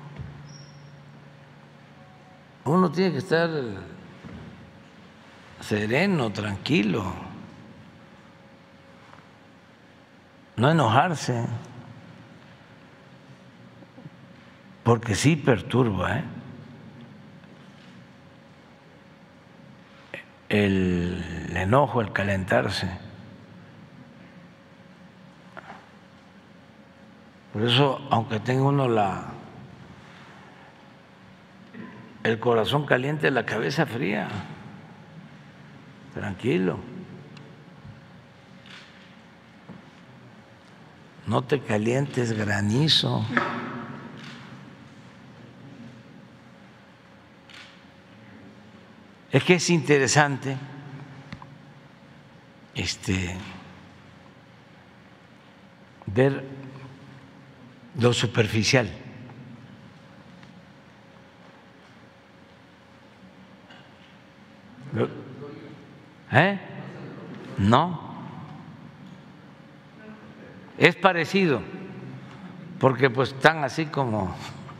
uno tiene que estar sereno, tranquilo, no enojarse, porque sí perturba, ¿eh? El enojo, el calentarse. Por eso, aunque tenga uno la, el corazón caliente, la cabeza fría, tranquilo. No te calientes, granizo. Es que es interesante este, ver lo superficial. ¿Eh? No. Es parecido, porque pues están así como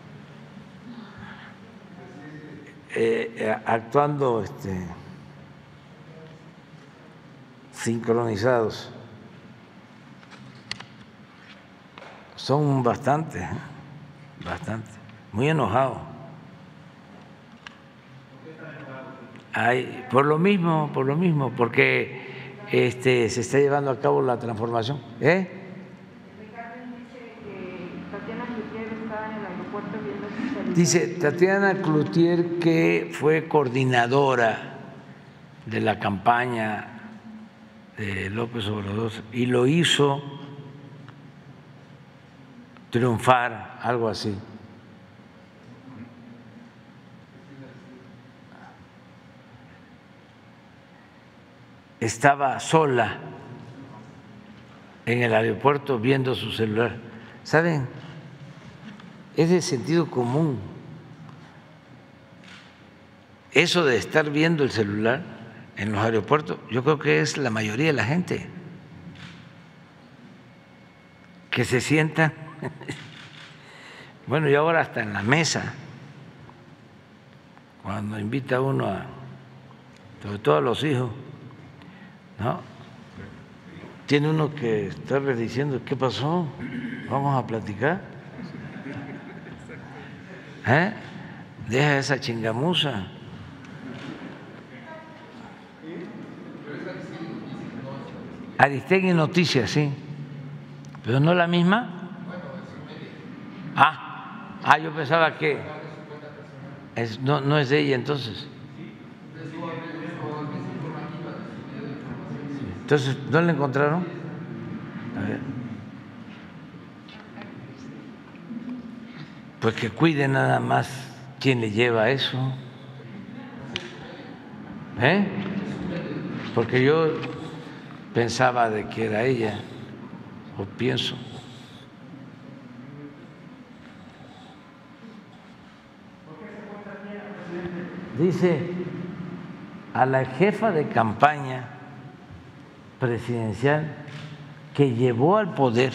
eh, actuando este, sincronizados. Son bastante, ¿eh? bastante, muy enojados. Ay, por lo mismo, por lo mismo, porque este, se está llevando a cabo la transformación. ¿Eh? Dice Tatiana Cloutier que fue coordinadora de la campaña de López Obrador y lo hizo triunfar, algo así. Estaba sola en el aeropuerto viendo su celular. ¿Saben? Es de sentido común eso de estar viendo el celular en los aeropuertos. Yo creo que es la mayoría de la gente que se sienta, bueno, y ahora hasta en la mesa, cuando invita uno a, sobre todo a los hijos, ¿no? Tiene uno que estarles diciendo, ¿qué pasó? Vamos a platicar. ¿Eh? Deja esa chingamuza. Aristegui Noticias, sí, pero no la misma. Ah, ah, yo pensaba que es, no, no es de ella, entonces. Entonces, ¿no la encontraron? A ver. Pues que cuide nada más quién le lleva eso, ¿eh? Porque yo pensaba de que era ella, o pienso. Dice a la jefa de campaña presidencial que llevó al poder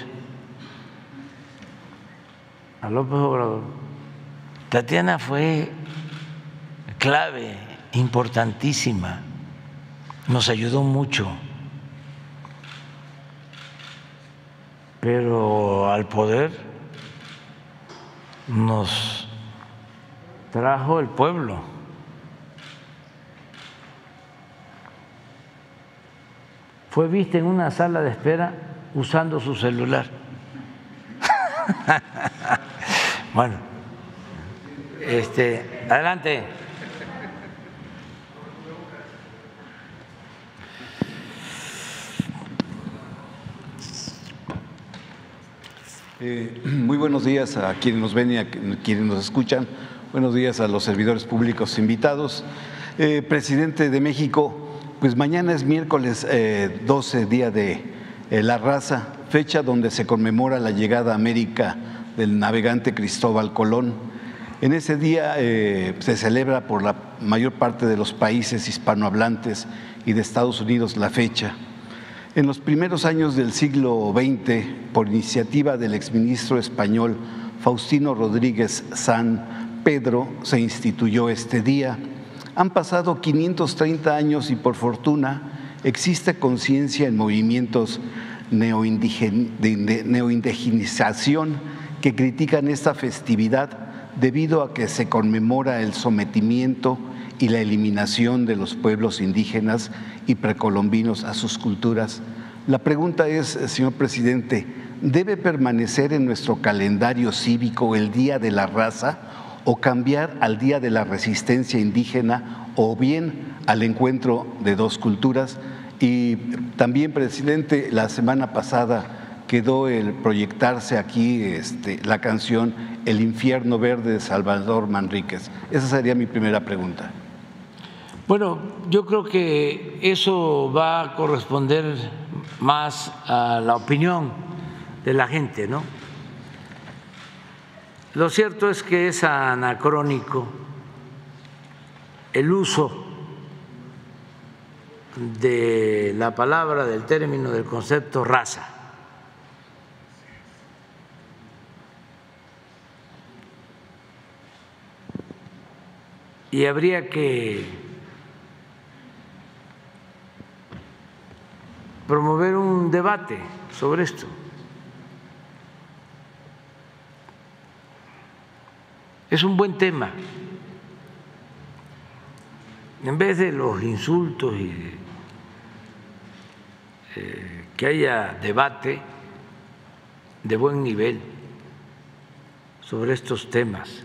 a López Obrador. Tatiana fue clave, importantísima, nos ayudó mucho, pero al poder nos trajo el pueblo. Fue vista en una sala de espera usando su celular. Bueno, este, adelante. Eh, muy buenos días a quienes nos ven y a quienes nos escuchan. Buenos días a los servidores públicos invitados. Eh, presidente de México, pues mañana es miércoles eh, doce, día de eh, la raza, fecha donde se conmemora la llegada a América del navegante Cristóbal Colón. En ese día eh, se celebra por la mayor parte de los países hispanohablantes y de Estados Unidos la fecha. En los primeros años del siglo veinte, por iniciativa del exministro español Faustino Rodríguez San Pedro, se instituyó este día. Han pasado quinientos treinta años y por fortuna existe conciencia en movimientos de neoindigenización que critican esta festividad debido a que se conmemora el sometimiento y la eliminación de los pueblos indígenas y precolombinos a sus culturas. La pregunta es, señor presidente, ¿debe permanecer en nuestro calendario cívico el Día de la Raza o cambiar al Día de la Resistencia Indígena o bien al encuentro de dos culturas? Y también, presidente, la semana pasada quedó el proyectarse aquí este, la canción El Infierno Verde de Salvador Manríquez. Esa sería mi primera pregunta. Bueno, yo creo que eso va a corresponder más a la opinión de la gente, ¿no? Lo cierto es que es anacrónico el uso de la palabra, del término, del concepto raza. Y habría que promover un debate sobre esto. Es un buen tema. En vez de los insultos y eh, que haya debate de buen nivel sobre estos temas.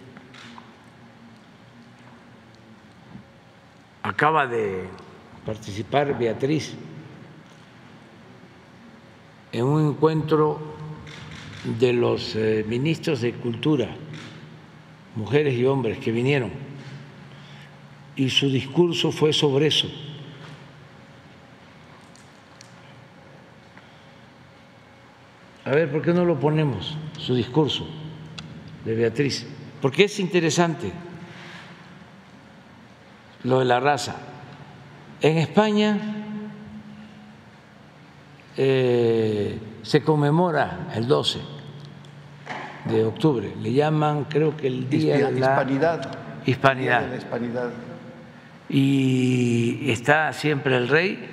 Acaba de participar Beatriz en un encuentro de los eh, ministros de Cultura, mujeres y hombres que vinieron, y su discurso fue sobre eso. A ver, ¿por qué no lo ponemos, su discurso de Beatriz? Porque es interesante lo de la raza. En España eh, se conmemora el doce de octubre, le llaman, creo que el Día de la Hispanidad. Hispanidad. Día de la Hispanidad. Y está siempre el rey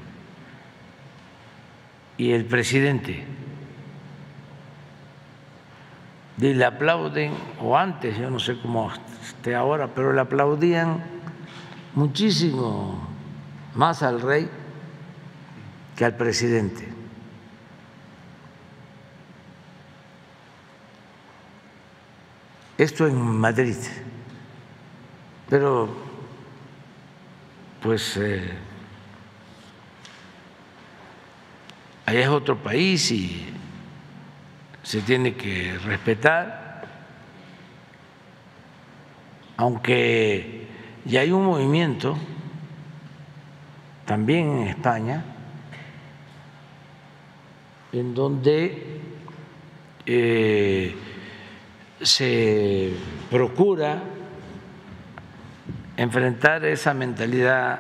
y el presidente. Y le aplauden, o antes, yo no sé cómo esté ahora, pero le aplaudían muchísimo más al rey que al presidente. Esto en Madrid, pero pues eh, allá es otro país y se tiene que respetar, aunque ya hay un movimiento también en España en donde eh, se procura enfrentar esa mentalidad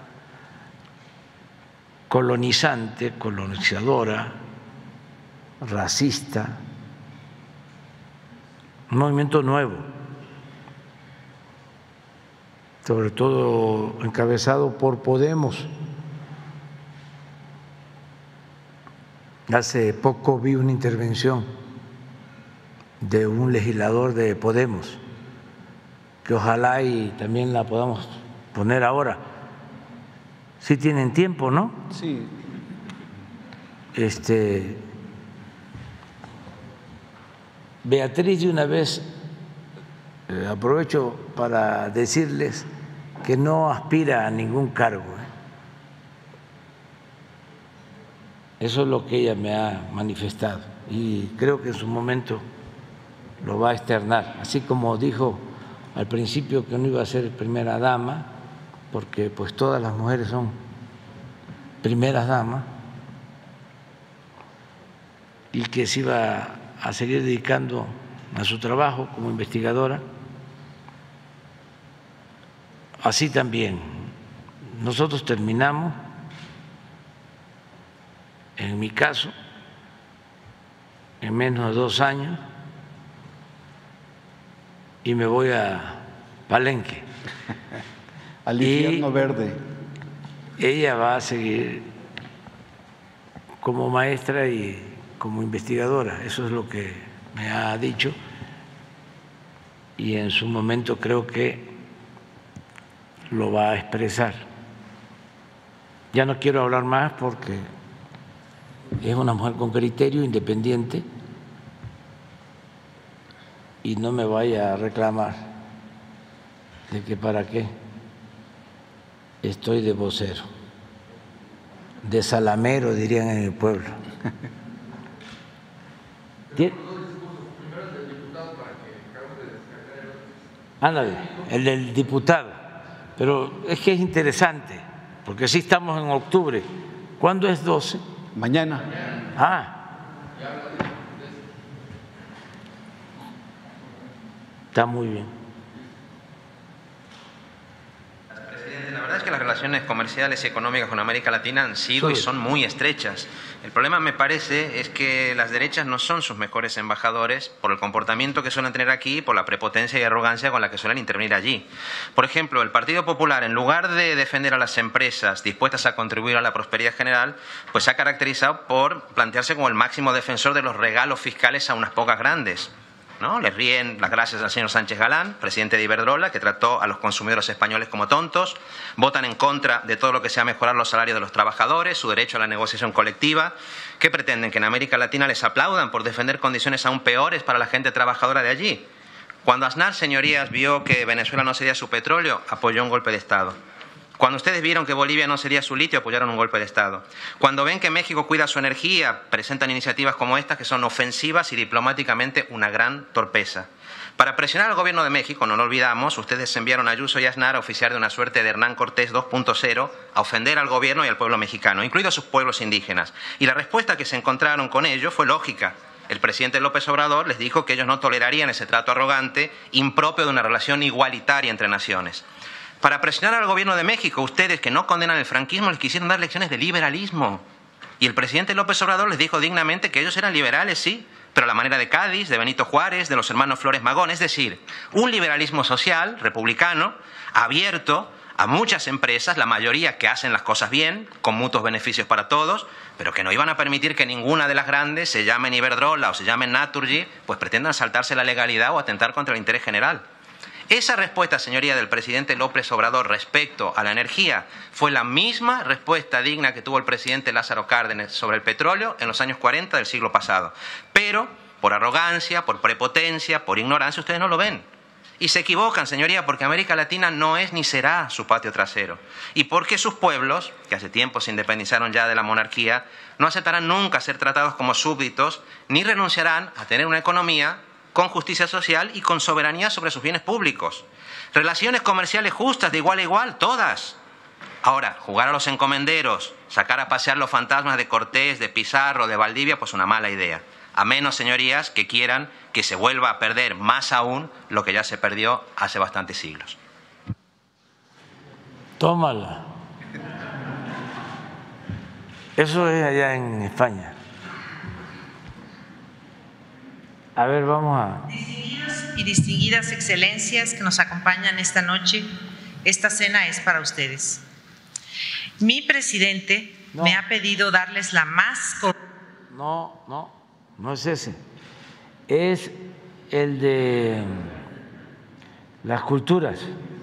colonizante, colonizadora, racista, un movimiento nuevo, sobre todo encabezado por Podemos. Hace poco vi una intervención de un legislador de Podemos, que ojalá y también la podamos poner ahora. Sí tienen tiempo, ¿no? Sí. Este, Beatriz, de una vez eh, aprovecho para decirles que no aspira a ningún cargo. ¿eh? Eso es lo que ella me ha manifestado y creo que en su momento lo va a externar, así como dijo al principio que no iba a ser primera dama, porque pues todas las mujeres son primeras damas, y que se iba a seguir dedicando a su trabajo como investigadora. Así también nosotros terminamos, en mi caso, en menos de dos años, y me voy a Palenque. Al infierno y verde. Ella va a seguir como maestra y como investigadora, eso es lo que me ha dicho, y en su momento creo que lo va a expresar. Ya no quiero hablar más porque es una mujer con criterio, independiente, y no me vaya a reclamar de que para qué estoy de vocero, de salamero, dirían en el pueblo. Ándale, el del diputado, pero es que es interesante, porque sí estamos en octubre. ¿Cuándo es doce? Mañana. Ah. Está muy bien. Presidente, la verdad es que las relaciones comerciales y económicas con América Latina han sido y son muy estrechas. El problema, me parece, es que las derechas no son sus mejores embajadores por el comportamiento que suelen tener aquí y por la prepotencia y arrogancia con la que suelen intervenir allí. Por ejemplo, el Partido Popular, en lugar de defender a las empresas dispuestas a contribuir a la prosperidad general, pues se ha caracterizado por plantearse como el máximo defensor de los regalos fiscales a unas pocas grandes. ¿No? Le ríen las gracias al señor Sánchez Galán, presidente de Iberdrola, que trató a los consumidores españoles como tontos. Votan en contra de todo lo que sea mejorar los salarios de los trabajadores, su derecho a la negociación colectiva. ¿Qué pretenden? ¿Que en América Latina les aplaudan por defender condiciones aún peores para la gente trabajadora de allí? Cuando Aznar, señorías, vio que Venezuela no sería su petróleo, apoyó un golpe de Estado. Cuando ustedes vieron que Bolivia no sería su litio, apoyaron un golpe de Estado. Cuando ven que México cuida su energía, presentan iniciativas como estas que son ofensivas y diplomáticamente una gran torpeza. Para presionar al gobierno de México, no lo olvidamos, ustedes enviaron a Ayuso y Aznar a oficiar de una suerte de Hernán Cortés dos punto cero, a ofender al gobierno y al pueblo mexicano, incluidos sus pueblos indígenas. Y la respuesta que se encontraron con ello fue lógica. El presidente López Obrador les dijo que ellos no tolerarían ese trato arrogante, impropio de una relación igualitaria entre naciones. Para presionar al gobierno de México, ustedes que no condenan el franquismo les quisieron dar lecciones de liberalismo. Y el presidente López Obrador les dijo dignamente que ellos eran liberales, sí, pero a la manera de Cádiz, de Benito Juárez, de los hermanos Flores Magón, es decir, un liberalismo social, republicano, abierto a muchas empresas, la mayoría que hacen las cosas bien, con mutuos beneficios para todos, pero que no iban a permitir que ninguna de las grandes, se llamen Iberdrola o se llamen Naturgy, pues pretendan saltarse la legalidad o atentar contra el interés general. Esa respuesta, señoría, del presidente López Obrador respecto a la energía fue la misma respuesta digna que tuvo el presidente Lázaro Cárdenas sobre el petróleo en los años cuarenta del siglo pasado. Pero por arrogancia, por prepotencia, por ignorancia, ustedes no lo ven. Y se equivocan, señoría, porque América Latina no es ni será su patio trasero. Y porque sus pueblos, que hace tiempo se independizaron ya de la monarquía, no aceptarán nunca ser tratados como súbditos, ni renunciarán a tener una economía con justicia social y con soberanía sobre sus bienes públicos. Relaciones comerciales justas, de igual a igual, todas. Ahora, jugar a los encomenderos, sacar a pasear los fantasmas de Cortés, de Pizarro, de Valdivia, pues una mala idea. A menos, señorías, que quieran que se vuelva a perder más aún lo que ya se perdió hace bastantes siglos. Tómala. Eso es allá en España. A ver, vamos a… Distinguidos y distinguidas excelencias que nos acompañan esta noche, esta cena es para ustedes. Mi presidente no. me ha pedido darles la más… No, no, no es ese. Es el de las culturas.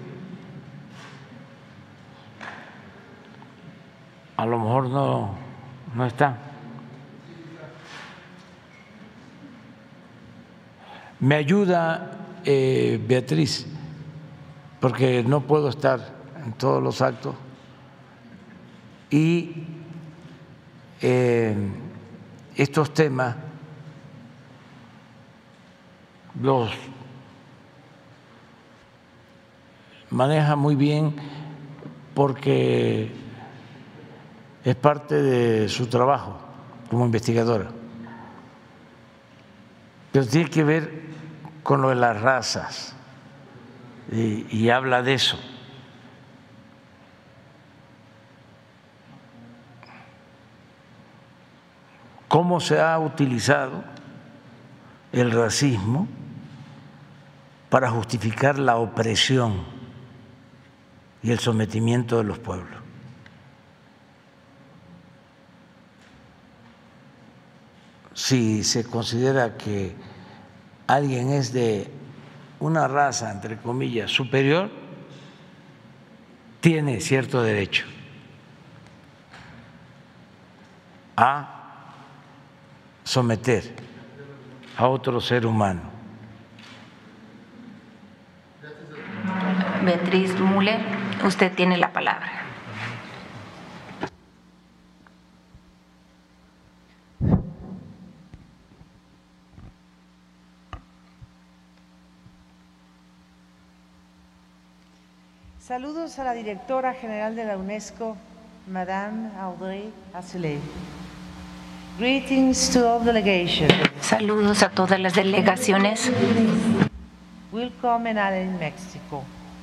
A lo mejor no, no está. Me ayuda eh, Beatriz, porque no puedo estar en todos los actos y eh, estos temas los maneja muy bien porque es parte de su trabajo como investigadora. Pero tiene que ver con lo de las razas y, y habla de eso. Cómo se ha utilizado el racismo para justificar la opresión y el sometimiento de los pueblos. Si se considera que alguien es de una raza, entre comillas, superior, tiene cierto derecho a someter a otro ser humano. Beatriz Müller, usted tiene la palabra. Saludos a la directora general de la UNESCO, Madame Audrey Azoulay. Greetings to all delegations. Saludos a todas las delegaciones. Willkommen alle in México.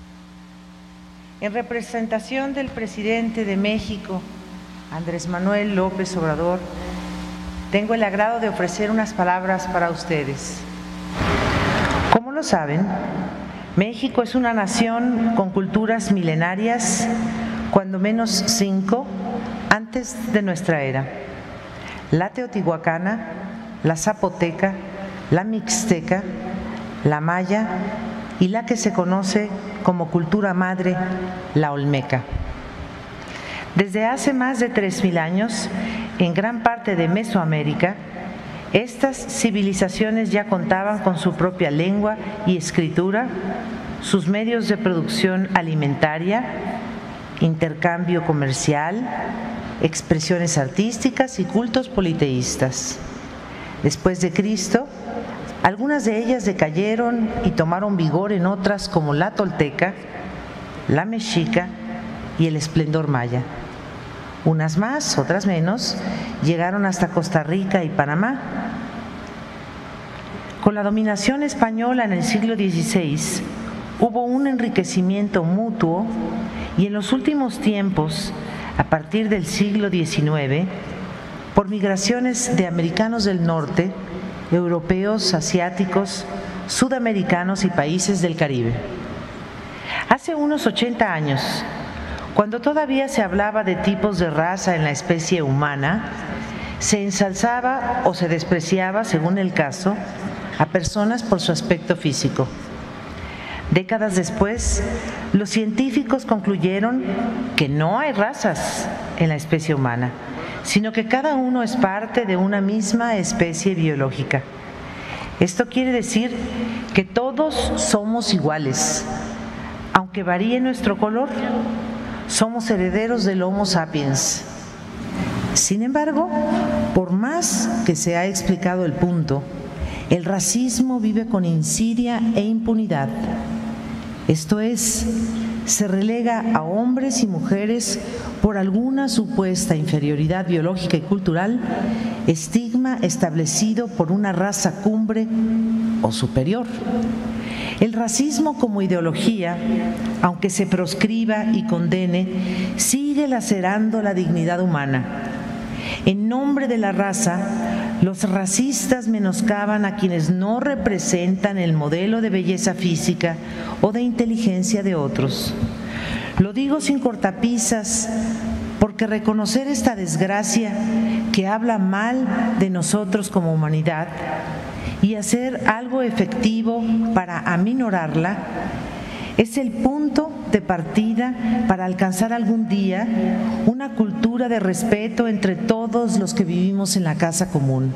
En representación del presidente de México, Andrés Manuel López Obrador, tengo el agrado de ofrecer unas palabras para ustedes. Como lo saben, México es una nación con culturas milenarias, cuando menos cinco, antes de nuestra era: la teotihuacana, la zapoteca, la mixteca, la maya y la que se conoce como cultura madre, la olmeca. Desde hace más de tres mil años, en gran parte de Mesoamérica, estas civilizaciones ya contaban con su propia lengua y escritura, sus medios de producción alimentaria, intercambio comercial, expresiones artísticas y cultos politeístas. Después de Cristo, algunas de ellas decayeron y tomaron vigor en otras como la tolteca, la mexica y el esplendor maya. Unas más, otras menos, llegaron hasta Costa Rica y Panamá. Con la dominación española en el siglo dieciséis, hubo un enriquecimiento mutuo y en los últimos tiempos, a partir del siglo diecinueve, por migraciones de americanos del norte, europeos, asiáticos, sudamericanos y países del Caribe. Hace unos ochenta años, cuando todavía se hablaba de tipos de raza en la especie humana, se ensalzaba o se despreciaba, según el caso, a personas por su aspecto físico. Décadas después, los científicos concluyeron que no hay razas en la especie humana, sino que cada uno es parte de una misma especie biológica. Esto quiere decir que todos somos iguales, aunque varíe nuestro color. Somos herederos del Homo sapiens. Sin embargo, por más que se ha explicado el punto, el racismo vive con insidia e impunidad. Esto es, se relega a hombres y mujeres por alguna supuesta inferioridad biológica y cultural, estigma establecido por una raza cumbre o superior. El racismo como ideología, aunque se proscriba y condene, sigue lacerando la dignidad humana. En nombre de la raza, los racistas menoscaban a quienes no representan el modelo de belleza física o de inteligencia de otros. Lo digo sin cortapisas, porque reconocer esta desgracia que habla mal de nosotros como humanidad y hacer algo efectivo para aminorarla es el punto de partida para alcanzar algún día una cultura de respeto entre todos los que vivimos en la casa común.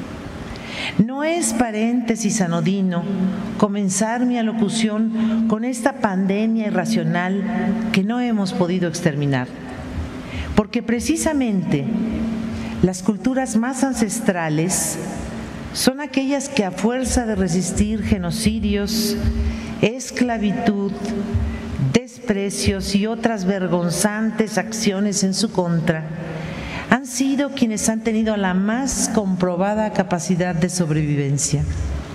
No es paréntesis anodino comenzar mi alocución con esta pandemia irracional que no hemos podido exterminar, porque precisamente las culturas más ancestrales son aquellas que a fuerza de resistir genocidios, esclavitud, desprecios y otras vergonzantes acciones en su contra, han sido quienes han tenido la más comprobada capacidad de sobrevivencia.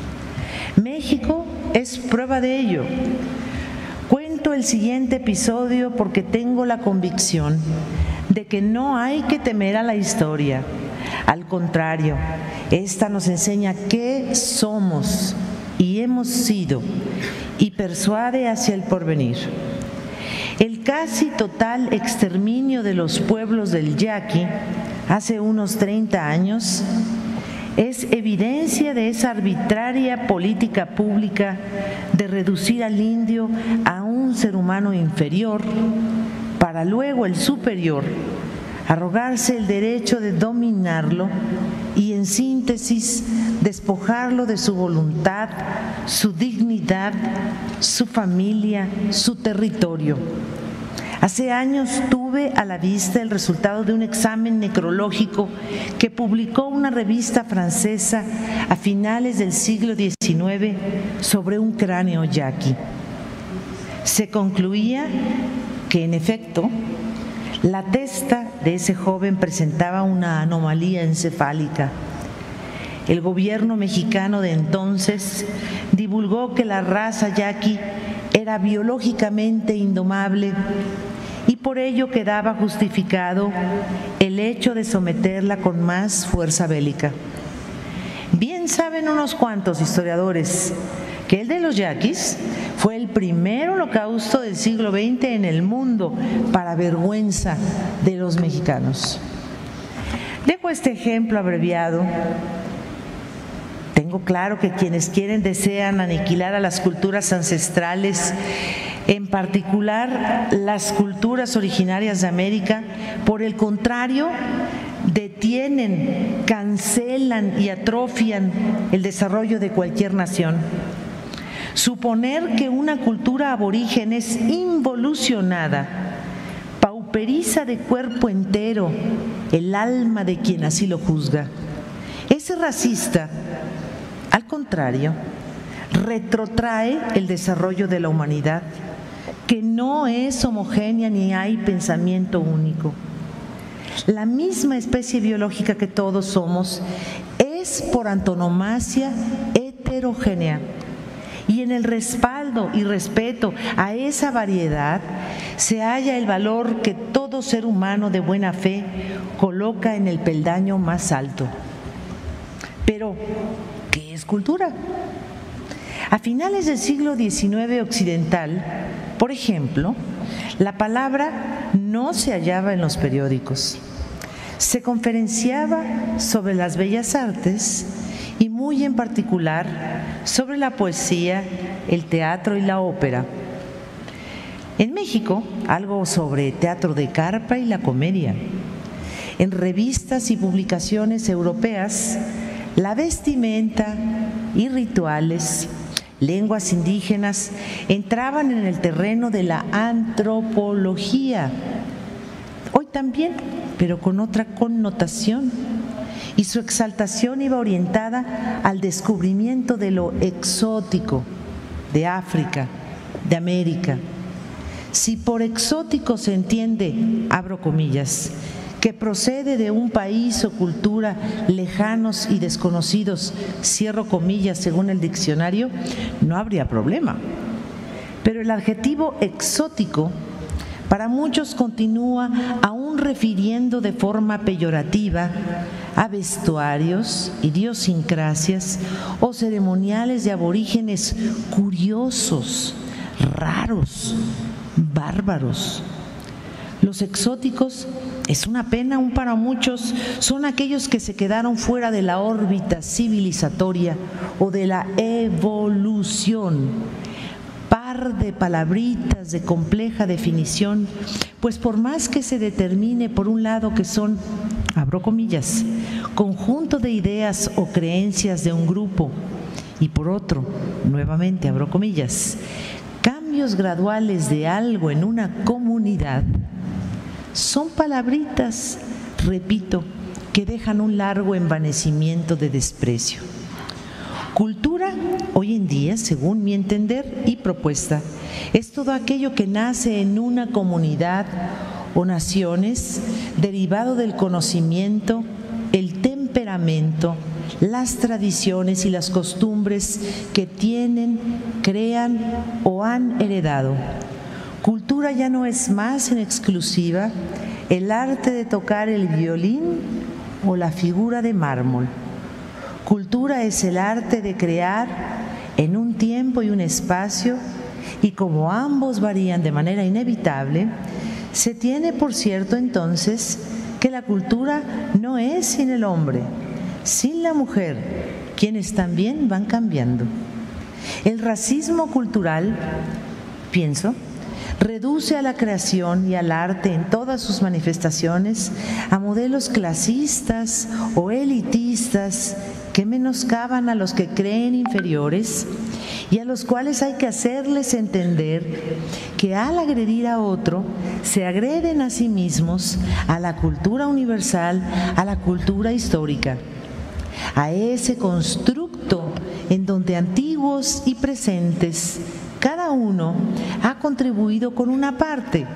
México es prueba de ello. Cuento el siguiente episodio porque tengo la convicción de que no hay que temer a la historia. Al contrario, esta nos enseña qué somos y hemos sido y persuade hacia el porvenir. El casi total exterminio de los pueblos del Yaqui hace unos treinta años es evidencia de esa arbitraria política pública de reducir al indio a un ser humano inferior para luego el superior arrogarse el derecho de dominarlo y, en síntesis, despojarlo de su voluntad, su dignidad, su familia, su territorio. Hace años tuve a la vista el resultado de un examen necrológico que publicó una revista francesa a finales del siglo diecinueve sobre un cráneo yaqui. Se concluía que, en efecto, la testa de ese joven presentaba una anomalía encefálica. El gobierno mexicano de entonces divulgó que la raza yaqui era biológicamente indomable y por ello quedaba justificado el hecho de someterla con más fuerza bélica. Bien saben unos cuantos historiadores que el de los yaquis fue el primer holocausto del siglo veinte en el mundo, para vergüenza de los mexicanos. Dejo este ejemplo abreviado. Tengo claro que quienes quieren desean aniquilar a las culturas ancestrales, en particular las culturas originarias de América, por el contrario, detienen, cancelan y atrofian el desarrollo de cualquier nación. Suponer que una cultura aborigen es involucionada pauperiza de cuerpo entero el alma de quien así lo juzga. Ese racista, al contrario, retrotrae el desarrollo de la humanidad, que no es homogénea ni hay pensamiento único. La misma especie biológica que todos somos es por antonomasia heterogénea. Y en el respaldo y respeto a esa variedad se halla el valor que todo ser humano de buena fe coloca en el peldaño más alto. Pero, ¿qué es cultura? A finales del siglo diecinueve occidental, por ejemplo, la palabra no se hallaba en los periódicos. Se conferenciaba sobre las bellas artes y muy en particular sobre la poesía, el teatro y la ópera. En México, algo sobre teatro de carpa y la comedia. En revistas y publicaciones europeas, la vestimenta y rituales, lenguas indígenas, entraban en el terreno de la antropología. Hoy también, pero con otra connotación. Y su exaltación iba orientada al descubrimiento de lo exótico, de África, de América. Si por exótico se entiende, abro comillas, que procede de un país o cultura lejanos y desconocidos, cierro comillas según el diccionario, no habría problema. Pero el adjetivo exótico para muchos continúa aún refiriendo de forma peyorativa a vestuarios, idiosincrasias o ceremoniales de aborígenes curiosos, raros, bárbaros. Los exóticos, es una pena aún para muchos, son aquellos que se quedaron fuera de la órbita civilizatoria o de la evolución. Par de palabritas de compleja definición, pues por más que se determine por un lado que son, abro comillas, conjunto de ideas o creencias de un grupo, y por otro, nuevamente abro comillas, cambios graduales de algo en una comunidad, son palabritas, repito, que dejan un largo envanecimiento de desprecio. Cultura, hoy en día, según mi entender y propuesta, es todo aquello que nace en una comunidad o naciones derivado del conocimiento, el temperamento, las tradiciones y las costumbres que tienen, crean o han heredado. Cultura ya no es más en exclusiva el arte de tocar el violín o la figura de mármol. Cultura es el arte de crear en un tiempo y un espacio, y como ambos varían de manera inevitable, se tiene por cierto entonces que la cultura no es sin el hombre, sin la mujer, quienes también van cambiando. El racismo cultural, pienso, reduce a la creación y al arte en todas sus manifestaciones a modelos clasistas o elitistas que menoscaban a los que creen inferiores y a los cuales hay que hacerles entender que al agredir a otro se agreden a sí mismos, a la cultura universal, a la cultura histórica, a ese constructo en donde antiguos y presentes cada uno ha contribuido con una parte.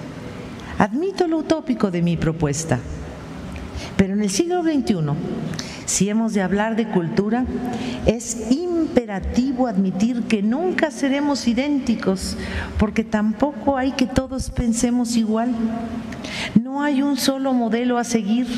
Admito lo utópico de mi propuesta, pero en el siglo veintiuno, si hemos de hablar de cultura, es imperativo admitir que nunca seremos idénticos, porque tampoco hay que todos pensemos igual. No hay un solo modelo a seguir.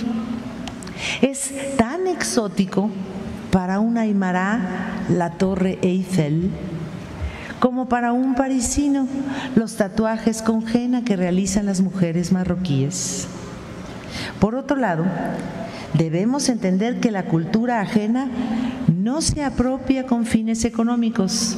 Es tan exótico para un aymara la Torre Eiffel, como para un parisino los tatuajes con henna que realizan las mujeres marroquíes. Por otro lado, debemos entender que la cultura ajena no se apropia con fines económicos,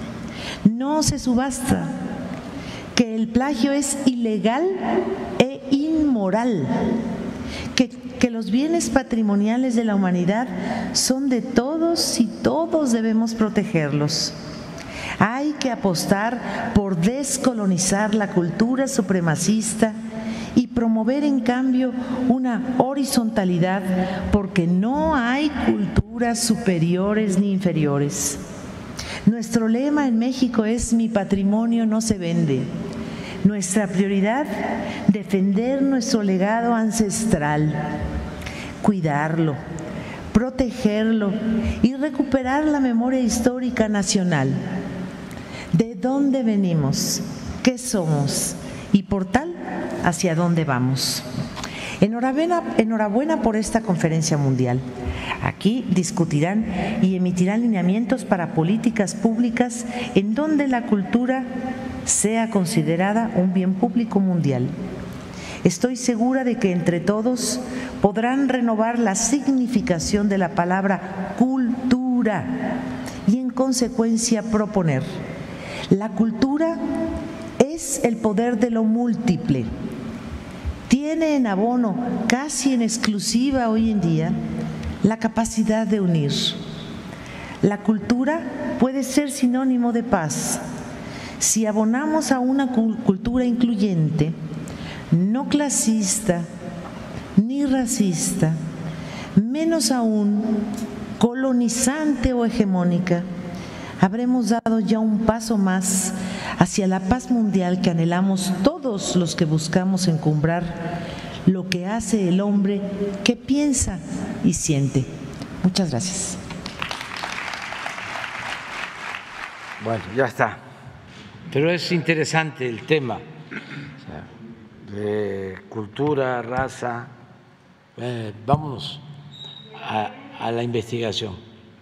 no se subasta, que el plagio es ilegal e inmoral, que, que los bienes patrimoniales de la humanidad son de todos y todos debemos protegerlos. Hay que apostar por descolonizar la cultura supremacista y promover en cambio una horizontalidad, porque no hay culturas superiores ni inferiores. Nuestro lema en México es: mi patrimonio no se vende. Nuestra prioridad, defender nuestro legado ancestral, cuidarlo, protegerlo y recuperar la memoria histórica nacional. ¿De dónde venimos? ¿Qué somos? Y por tal, ¿hacia dónde vamos? Enhorabuena, enhorabuena por esta conferencia mundial. Aquí discutirán y emitirán lineamientos para políticas públicas en donde la cultura sea considerada un bien público mundial. Estoy segura de que entre todos podrán renovar la significación de la palabra cultura y en consecuencia proponer: la cultura es el poder de lo múltiple. Tiene en abono, casi en exclusiva hoy en día, la capacidad de unir. La cultura puede ser sinónimo de paz. Si abonamos a una cultura incluyente, no clasista ni racista, menos aún colonizante o hegemónica, habremos dado ya un paso más hacia la paz mundial que anhelamos todos los que buscamos encumbrar lo que hace el hombre que piensa y siente. Muchas gracias. Bueno, ya está. Pero es interesante el tema, o sea, de cultura, raza. Eh, vámonos a, a la investigación.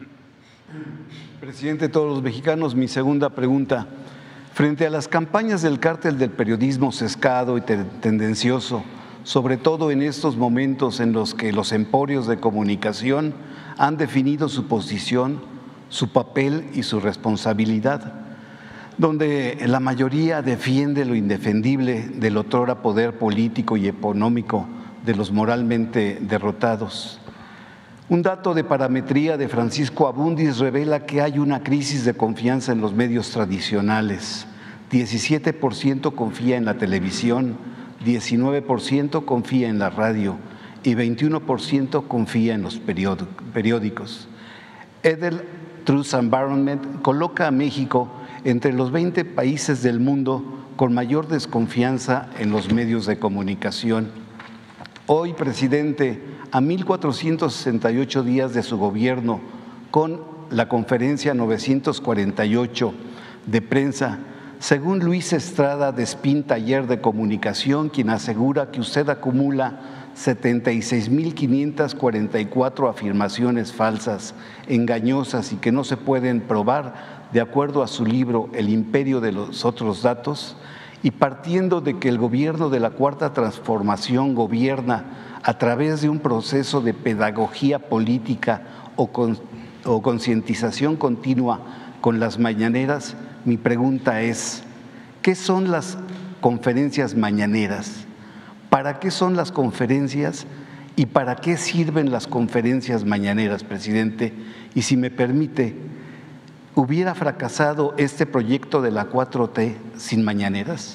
Presidente de todos los mexicanos, mi segunda pregunta. Frente a las campañas del cártel del periodismo sesgado y tendencioso, sobre todo en estos momentos en los que los emporios de comunicación han definido su posición, su papel y su responsabilidad, donde la mayoría defiende lo indefendible del otrora poder político y económico de los moralmente derrotados. Un dato de parametría de Francisco Abundis revela que hay una crisis de confianza en los medios tradicionales. diecisiete por ciento confía en la televisión, diecinueve por ciento confía en la radio y veintiuno por ciento confía en los periódicos. Edel Truth Environment coloca a México entre los veinte países del mundo con mayor desconfianza en los medios de comunicación. Hoy, presidente, a mil cuatrocientos sesenta y ocho días de su gobierno, con la conferencia novecientos cuarenta y ocho de prensa, según Luis Estrada de Spin Taller de Comunicación, quien asegura que usted acumula setenta y seis mil quinientas cuarenta y cuatro afirmaciones falsas, engañosas y que no se pueden probar, de acuerdo a su libro El imperio de los otros datos, y partiendo de que el gobierno de la Cuarta Transformación gobierna a través de un proceso de pedagogía política o, con, o concientización continua con las mañaneras, mi pregunta es, ¿qué son las conferencias mañaneras? ¿Para qué son las conferencias y para qué sirven las conferencias mañaneras, presidente? Y si me permite, ¿hubiera fracasado este proyecto de la cuatro T sin mañaneras?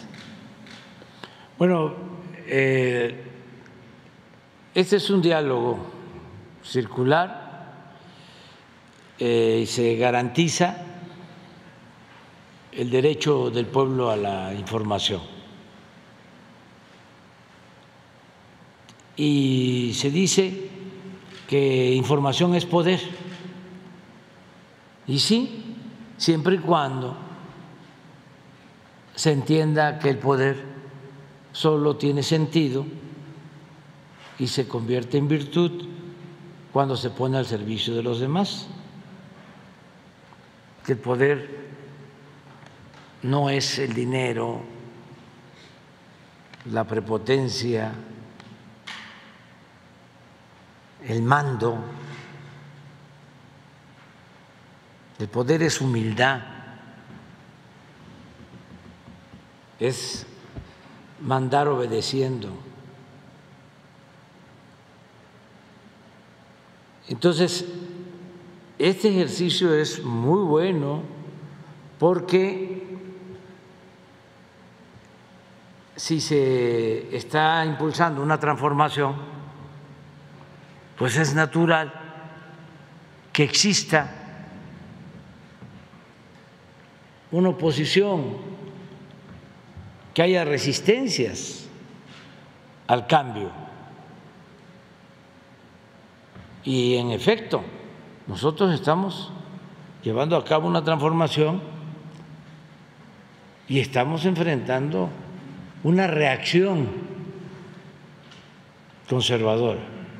Bueno, eh, este es un diálogo circular eh, y se garantiza el derecho del pueblo a la información. Y se dice que información es poder. Y sí, siempre y cuando se entienda que el poder solo tiene sentido y se convierte en virtud cuando se pone al servicio de los demás. Que el poder no es el dinero, la prepotencia, el mando. El poder es humildad, es mandar obedeciendo. Entonces, este ejercicio es muy bueno porque si se está impulsando una transformación, pues es natural que exista una oposición, que haya resistencias al cambio. Y en efecto, nosotros estamos llevando a cabo una transformación y estamos enfrentando una reacción conservadora.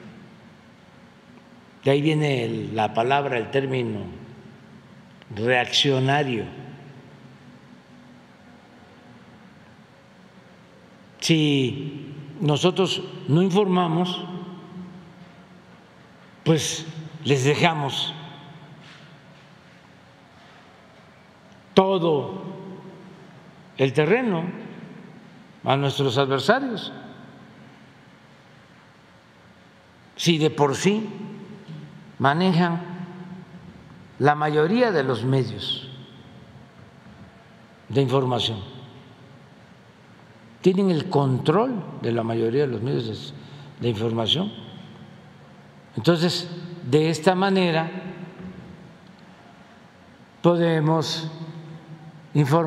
De ahí viene la palabra, el término reaccionario. Si nosotros no informamos, pues les dejamos todo el terreno a nuestros adversarios. Si de por sí manejan la mayoría de los medios de información, tienen el control de la mayoría de los medios de información. Entonces, de esta manera podemos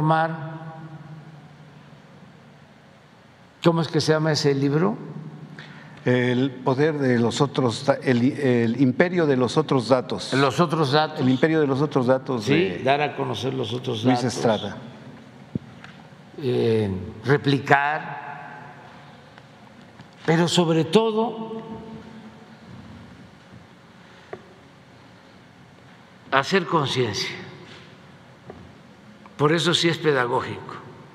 informar. ¿Cómo es que se llama ese libro? El poder de los otros, el, el imperio de los otros datos. Los otros datos. El imperio de los otros datos. Sí, de dar a conocer los otros Luis datos. Estrada. Eh, replicar, pero sobre todo hacer conciencia. Por eso sí es pedagógico.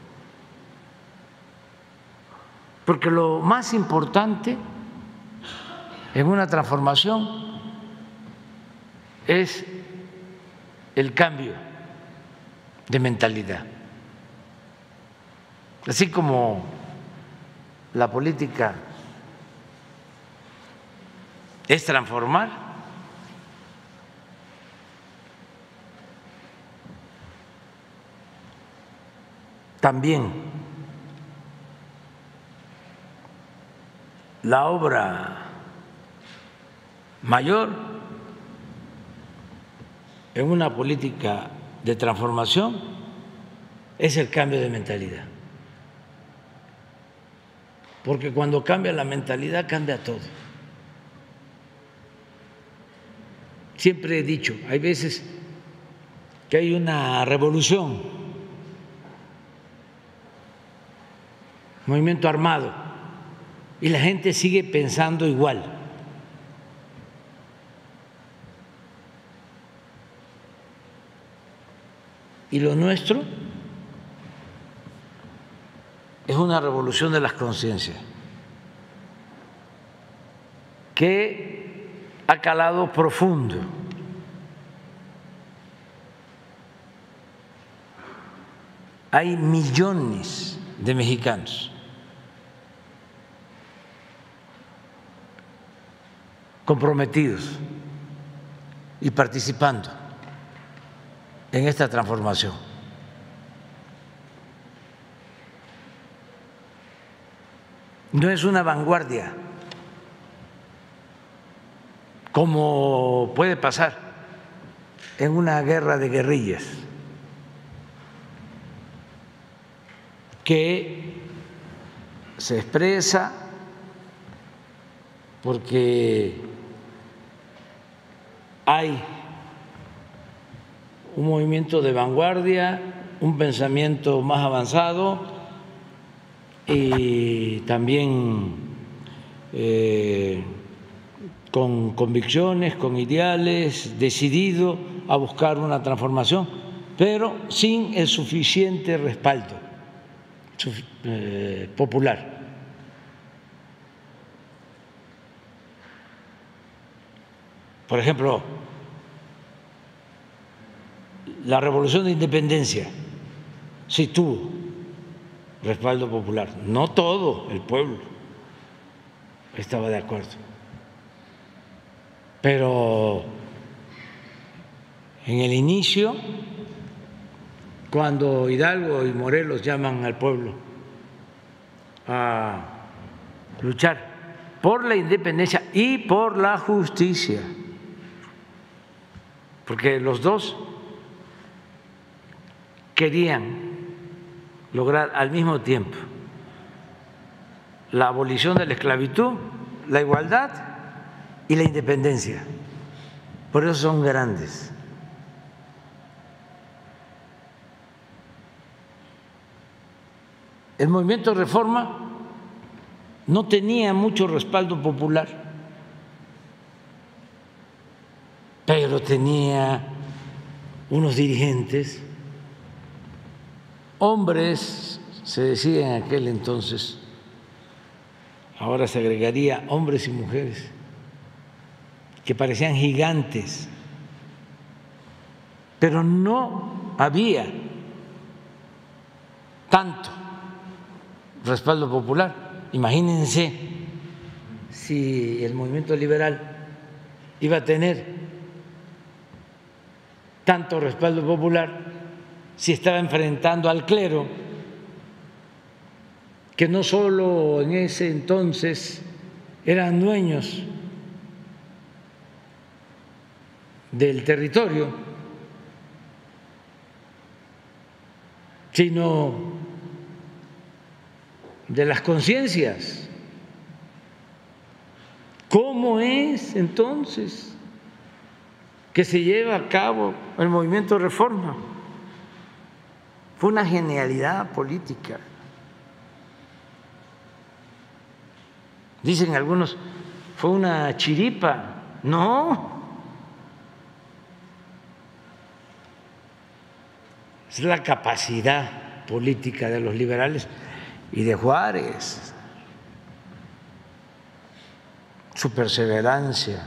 Porque lo más importante en una transformación es el cambio de mentalidad. Así como la política es transformar, también la obra mayor en una política de transformación es el cambio de mentalidad. Porque cuando cambia la mentalidad, cambia todo. Siempre he dicho, hay veces que hay una revolución, movimiento armado, y la gente sigue pensando igual. Y lo nuestro es una revolución de las conciencias que ha calado profundo. Hay millones de mexicanos comprometidos y participando en esta transformación. No es una vanguardia, como puede pasar en una guerra de guerrillas, que se expresa porque hay un movimiento de vanguardia, un pensamiento más avanzado y también eh, con convicciones, con ideales, decidido a buscar una transformación, pero sin el suficiente respaldo eh, popular. Por ejemplo, la Revolución de Independencia sí tuvo respaldo popular, no todo el pueblo estaba de acuerdo, pero en el inicio, cuando Hidalgo y Morelos llaman al pueblo a luchar por la independencia y por la justicia, porque los dos querían lograr al mismo tiempo la abolición de la esclavitud, la igualdad y la independencia. Por eso son grandes. El movimiento Reforma no tenía mucho respaldo popular, pero tenía unos dirigentes, hombres, se decía en aquel entonces, ahora se agregaría hombres y mujeres, que parecían gigantes, pero no había tanto respaldo popular. Imagínense si el movimiento liberal iba a tener tanto respaldo popular si estaba enfrentando al clero, que no solo en ese entonces eran dueños del territorio, sino de las conciencias. ¿Cómo es entonces que se lleva a cabo el movimiento de reforma? Fue una genialidad política. Dicen algunos, fue una chiripa. No. Es la capacidad política de los liberales y de Juárez, su perseverancia.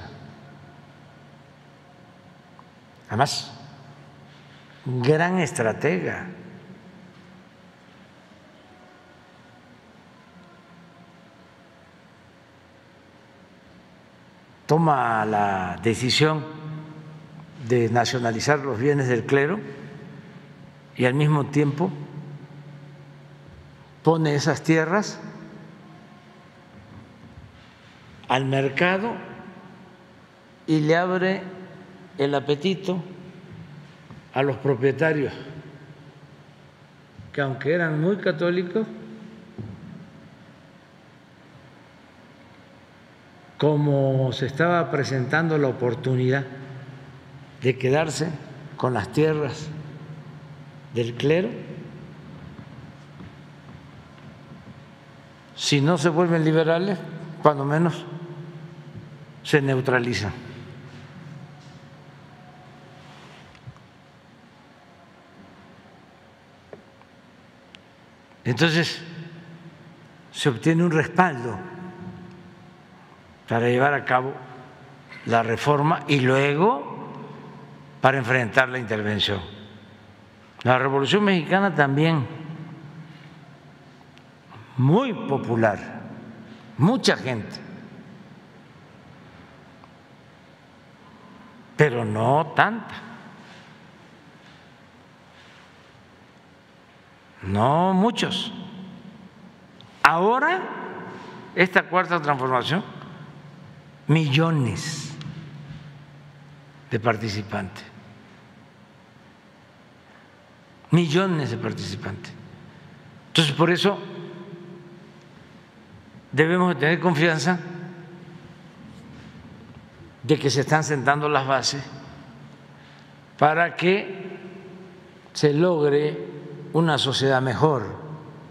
Además, un gran estratega. Toma la decisión de nacionalizar los bienes del clero y al mismo tiempo pone esas tierras al mercado y le abre el apetito a los propietarios que, aunque eran muy católicos, como se estaba presentando la oportunidad de quedarse con las tierras del clero, si no se vuelven liberales, cuando menos se neutralizan. Entonces se obtiene un respaldo para llevar a cabo la reforma y luego para enfrentar la intervención. La Revolución Mexicana también, muy popular, mucha gente, pero no tanta, no muchos. Ahora, esta cuarta transformación, millones de participantes, millones de participantes. Entonces, por eso debemos de tener confianza de que se están sentando las bases para que se logre una sociedad mejor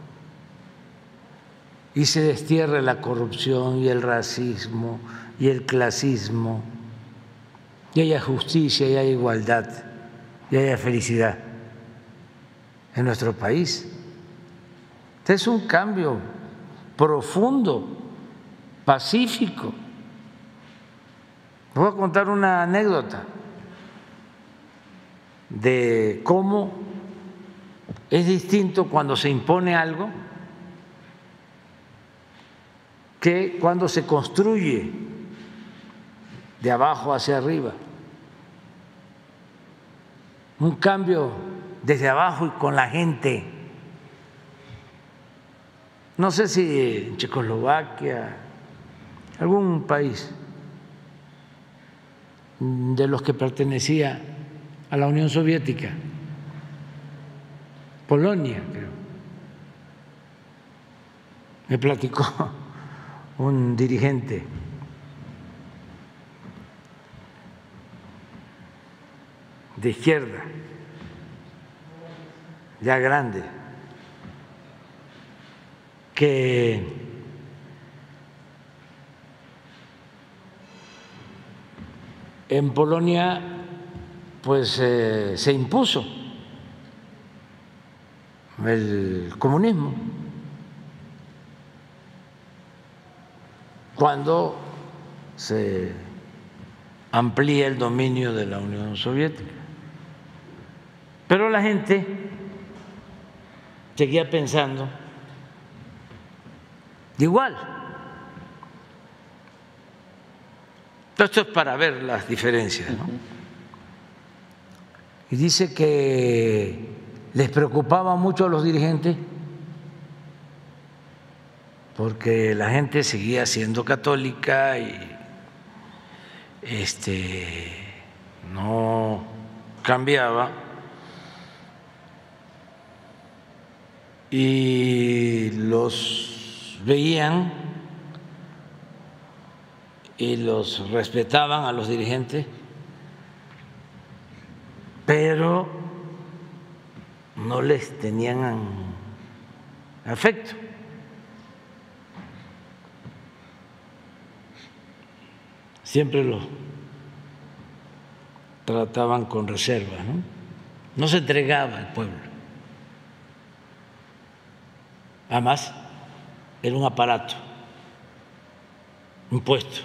y se destierre la corrupción y el racismo y el clasismo, y haya justicia y haya igualdad y haya felicidad en nuestro país. Este es un cambio profundo, pacífico. Voy a contar una anécdota de cómo es distinto cuando se impone algo que cuando se construye de abajo hacia arriba. Un cambio desde abajo y con la gente. No sé si en Checoslovaquia, algún país de los que pertenecía a la Unión Soviética, Polonia, creo, me platicó un dirigente de izquierda, ya grande, que en Polonia pues eh, se impuso el comunismo cuando se amplía el dominio de la Unión Soviética. Pero la gente seguía pensando igual. Esto es para ver las diferencias, ¿no? Y dice que les preocupaba mucho a los dirigentes porque la gente seguía siendo católica y este no cambiaba, y los veían y los respetaban a los dirigentes, pero no les tenían afecto. Siempre los trataban con reserva, ¿no? No se entregaba al pueblo. Además, era un aparato, un puesto.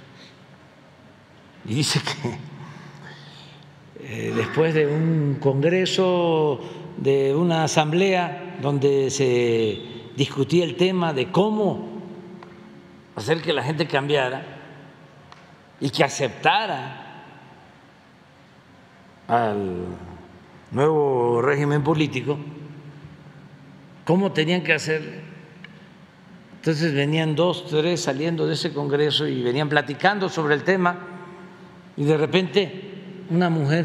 Y dice que eh, después de un congreso, de una asamblea donde se discutía el tema de cómo hacer que la gente cambiara y que aceptara al nuevo régimen político, ¿cómo tenían que hacer? Entonces venían dos, tres saliendo de ese congreso y venían platicando sobre el tema, y de repente una mujer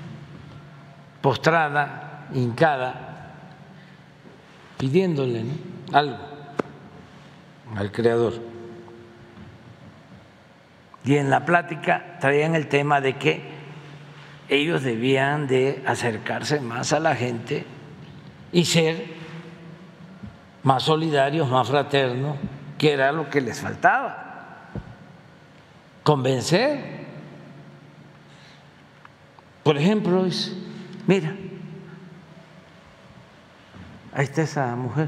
postrada, hincada, pidiéndole, ¿no?, algo al Creador. Y en la plática traían el tema de que ellos debían de acercarse más a la gente y ser más solidarios, más fraternos, que era lo que les faltaba, convencer. Por ejemplo, dice, mira, ahí está esa mujer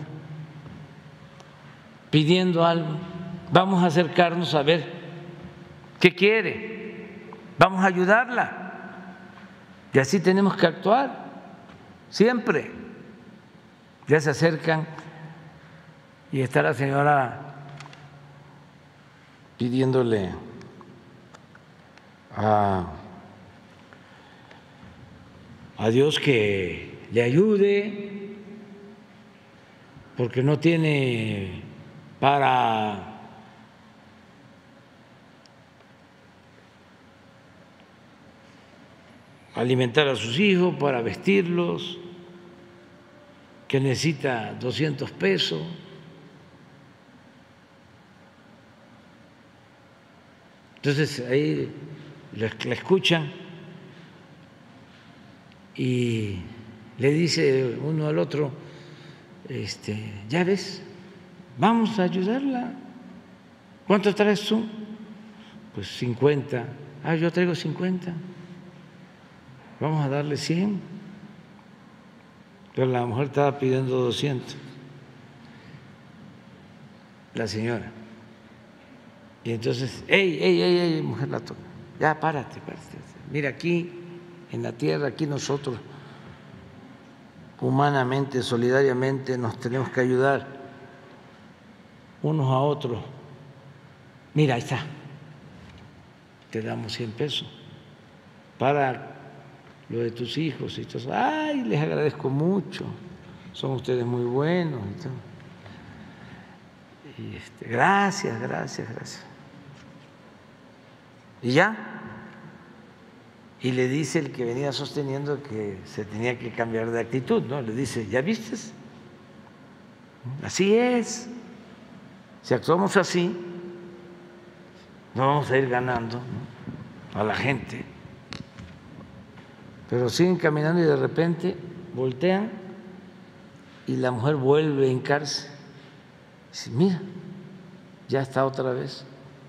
pidiendo algo, vamos a acercarnos a ver qué quiere, vamos a ayudarla. Y así tenemos que actuar siempre. Ya se acercan y está la señora pidiéndole a, a Dios que le ayude porque no tiene para alimentar a sus hijos, para vestirlos, que necesita doscientos pesos. Entonces ahí la escuchan y le dice uno al otro, este, ya ves, vamos a ayudarla. ¿Cuánto traes tú? Pues cincuenta. Ah, yo traigo cincuenta. Vamos a darle cien. Pero la mujer estaba pidiendo doscientos, la señora. Y entonces, ey, ey, ey, ey, mujer, la toca. Ya, párate, párate. Mira, aquí en la tierra, aquí nosotros humanamente, solidariamente nos tenemos que ayudar unos a otros. Mira, ahí está, te damos cien pesos para lo de tus hijos y todo. Ay, les agradezco mucho, son ustedes muy buenos y todo. Y este, gracias, gracias, gracias. Y ya, y le dice el que venía sosteniendo que se tenía que cambiar de actitud, ¿no? Le dice, ¿ya viste? Así es. Si actuamos así, no vamos a ir ganando, ¿no?, a la gente. Pero siguen caminando y de repente voltean y la mujer vuelve a hincarse. Dice, mira, ya está otra vez.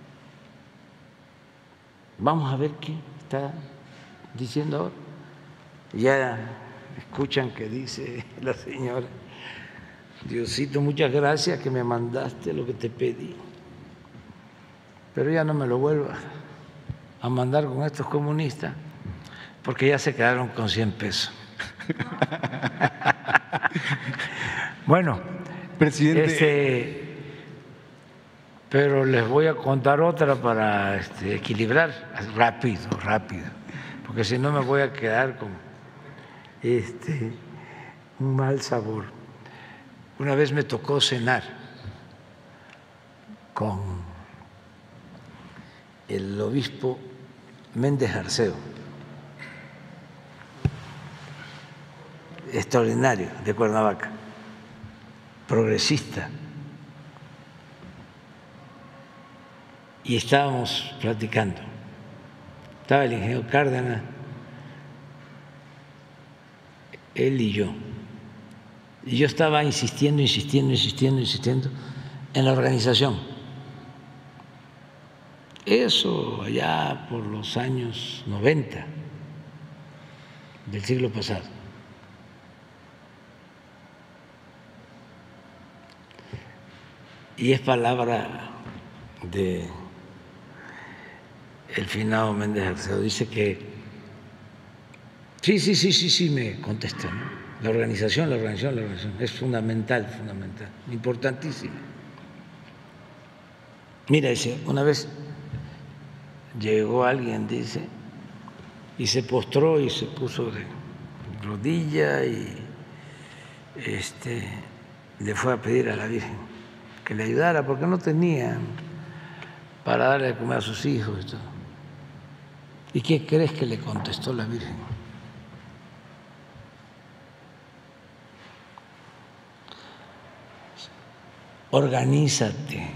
Vamos a ver qué está diciendo ahora. Y ya escuchan que dice la señora, Diosito, muchas gracias que me mandaste lo que te pedí, pero ya no me lo vuelvas a mandar con estos comunistas, porque ya se quedaron con cien pesos. Bueno, presidente. Este, pero les voy a contar otra para este, equilibrar rápido, rápido, porque si no me voy a quedar con este, un mal sabor. Una vez me tocó cenar con el obispo Méndez Arceo, extraordinario, de Cuernavaca, progresista. y estábamos platicando. Estaba el ingeniero Cárdenas, él y yo. Y yo estaba insistiendo, insistiendo, insistiendo, insistiendo en la organización. Eso allá por los años noventa del siglo pasado. Y es palabra de el finado Méndez Arceo, dice que sí, sí, sí, sí, sí, me contestó, ¿no? La organización, la organización, la organización es fundamental, fundamental, importantísima. Mira, dice, una vez llegó alguien, dice, y se postró y se puso de rodilla y este, le fue a pedir a la Virgen que le ayudara porque no tenía para darle de comer a sus hijos y todo. ¿Y qué crees que le contestó la Virgen? Organízate.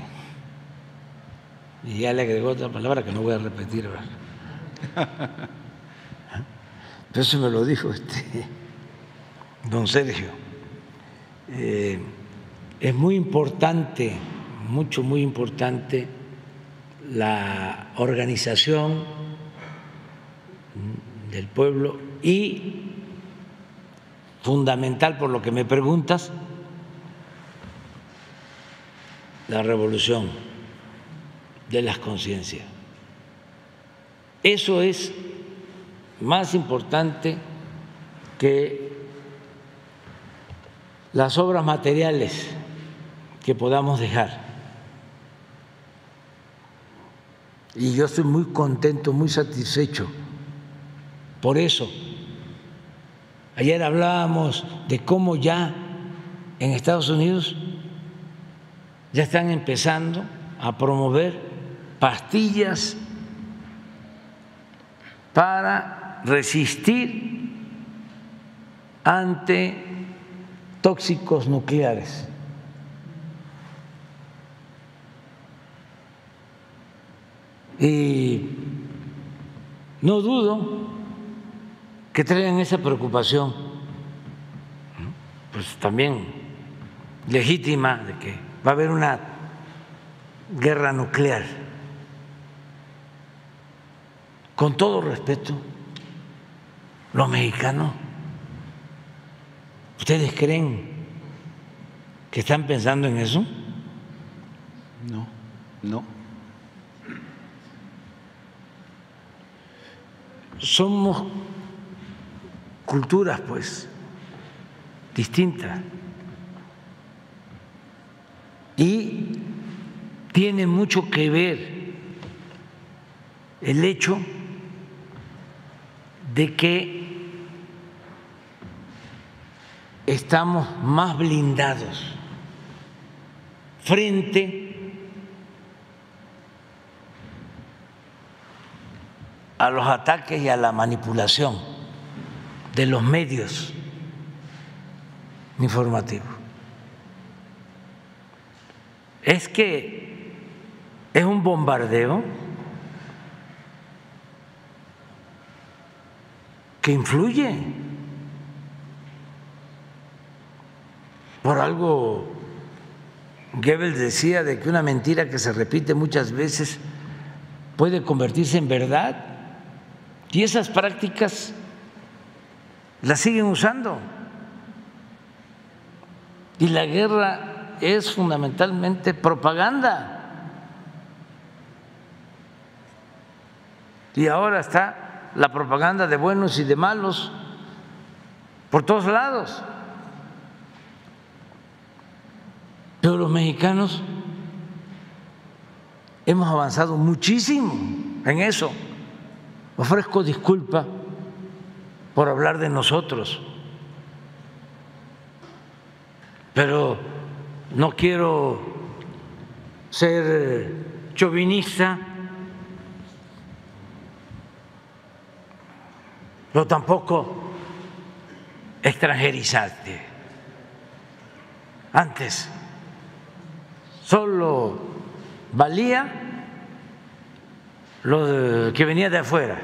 Y ya le agregó otra palabra que no voy a repetir, ¿verdad? Pero eso me lo dijo este don Sergio. Eh, es muy importante, mucho, muy importante la organización del pueblo y fundamental, por lo que me preguntas, la revolución de las conciencias. Eso es más importante que las obras materiales que podamos dejar. Y yo estoy muy contento, muy satisfecho por eso. Ayer hablábamos de cómo ya en Estados Unidos ya están empezando a promover pastillas para resistir ante tóxicos nucleares. Y no dudo que traigan esa preocupación, pues también legítima, de que va a haber una guerra nuclear. Con todo respeto, los mexicanos, ¿ustedes creen que están pensando en eso? No, no. Somos culturas, pues, distintas. Y tiene mucho que ver el hecho de que estamos más blindados frente a los ataques y a la manipulación de los medios informativos. Es que es un bombardeo que influye. Por algo Goebbels decía de que una mentira que se repite muchas veces puede convertirse en verdad, y esas prácticas las siguen usando. Y la guerra es fundamentalmente propaganda. Y ahora está la propaganda de buenos y de malos por todos lados. Pero los mexicanos hemos avanzado muchísimo en eso. Ofrezco disculpa por hablar de nosotros, pero no quiero ser chauvinista, pero tampoco extranjerizarte. Antes solo valía lo de, que venía de afuera.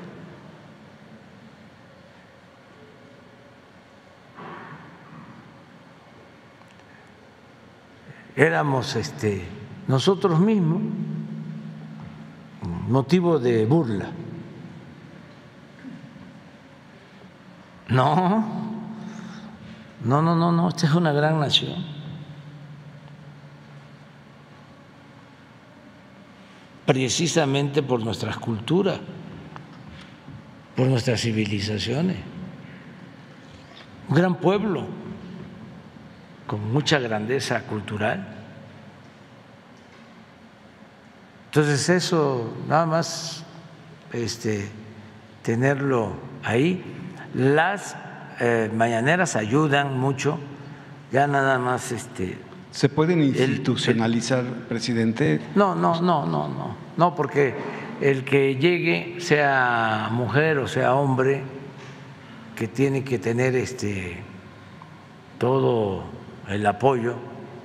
Éramos este, nosotros mismos motivo de burla. No, no, no, no, no, esta es una gran nación. Precisamente por nuestras culturas, por nuestras civilizaciones. Un gran pueblo con mucha grandeza cultural. Entonces eso nada más este, tenerlo ahí. Las eh, mañaneras ayudan mucho, ya nada más este. ¿Se pueden institucionalizar, el, el, presidente? No, no, no, no, no, no, porque el que llegue, sea mujer o sea hombre, que tiene que tener este todo el apoyo,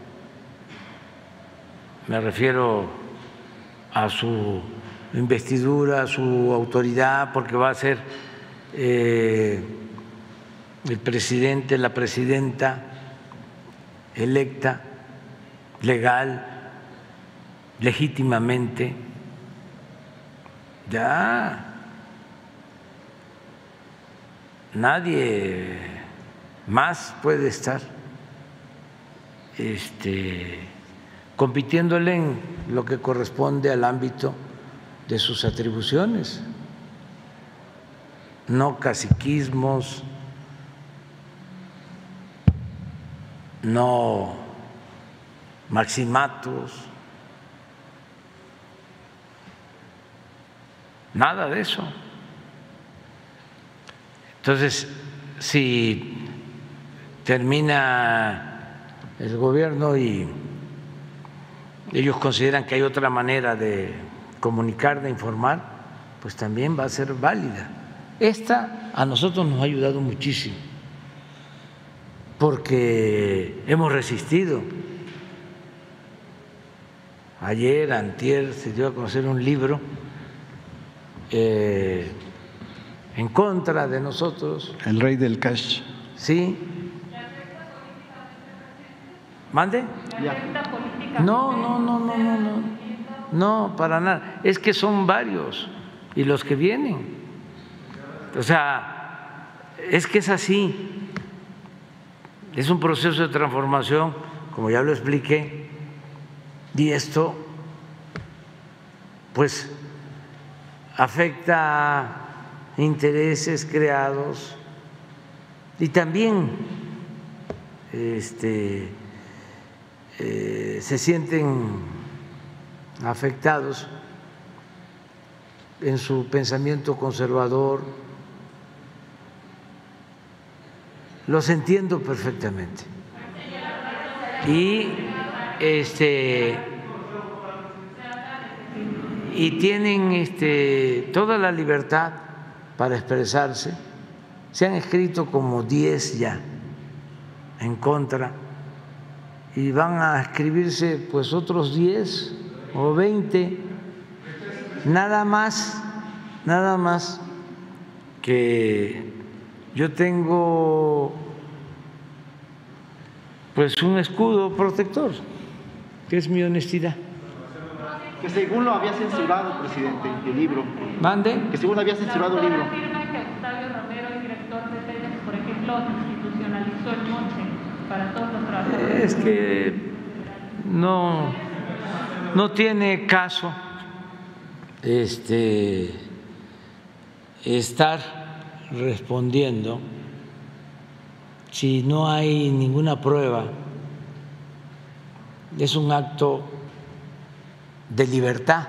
me refiero a su investidura, a su autoridad, porque va a ser eh, el presidente, la presidenta electa, legal, legítimamente. Ya nadie más puede estar este, compitiéndole en lo que corresponde al ámbito de sus atribuciones, no caciquismos, no maximatos, nada de eso. Entonces, si termina el gobierno y ellos consideran que hay otra manera de comunicar, de informar, pues también va a ser válida. Esta a nosotros nos ha ayudado muchísimo, porque hemos resistido. Ayer, antier, se dio a conocer un libro eh, en contra de nosotros. El rey del cash. Sí. ¿Mande? No, no, no, no, no, no, no, para nada. Es que son varios y los que vienen. O sea, es que es así. Es un proceso de transformación, como ya lo expliqué, y esto, pues, afecta a intereses creados y también, este. Eh, se sienten afectados en su pensamiento conservador. Los entiendo perfectamente. Y este y tienen este toda la libertad para expresarse. Se han escrito como diez ya en contra, y van a escribirse pues otros diez o veinte, nada más, nada más que yo tengo pues un escudo protector, que es mi honestidad. Que según lo había censurado, presidente, el libro. ¿Mande? Que según había censurado el libro. Afirma que Octavio Romero, el director de Pemex, por ejemplo, institucionalizó el monte para todos los trabajadores. Es que no, no tiene caso este, estar respondiendo si no hay ninguna prueba. Es un acto de libertad,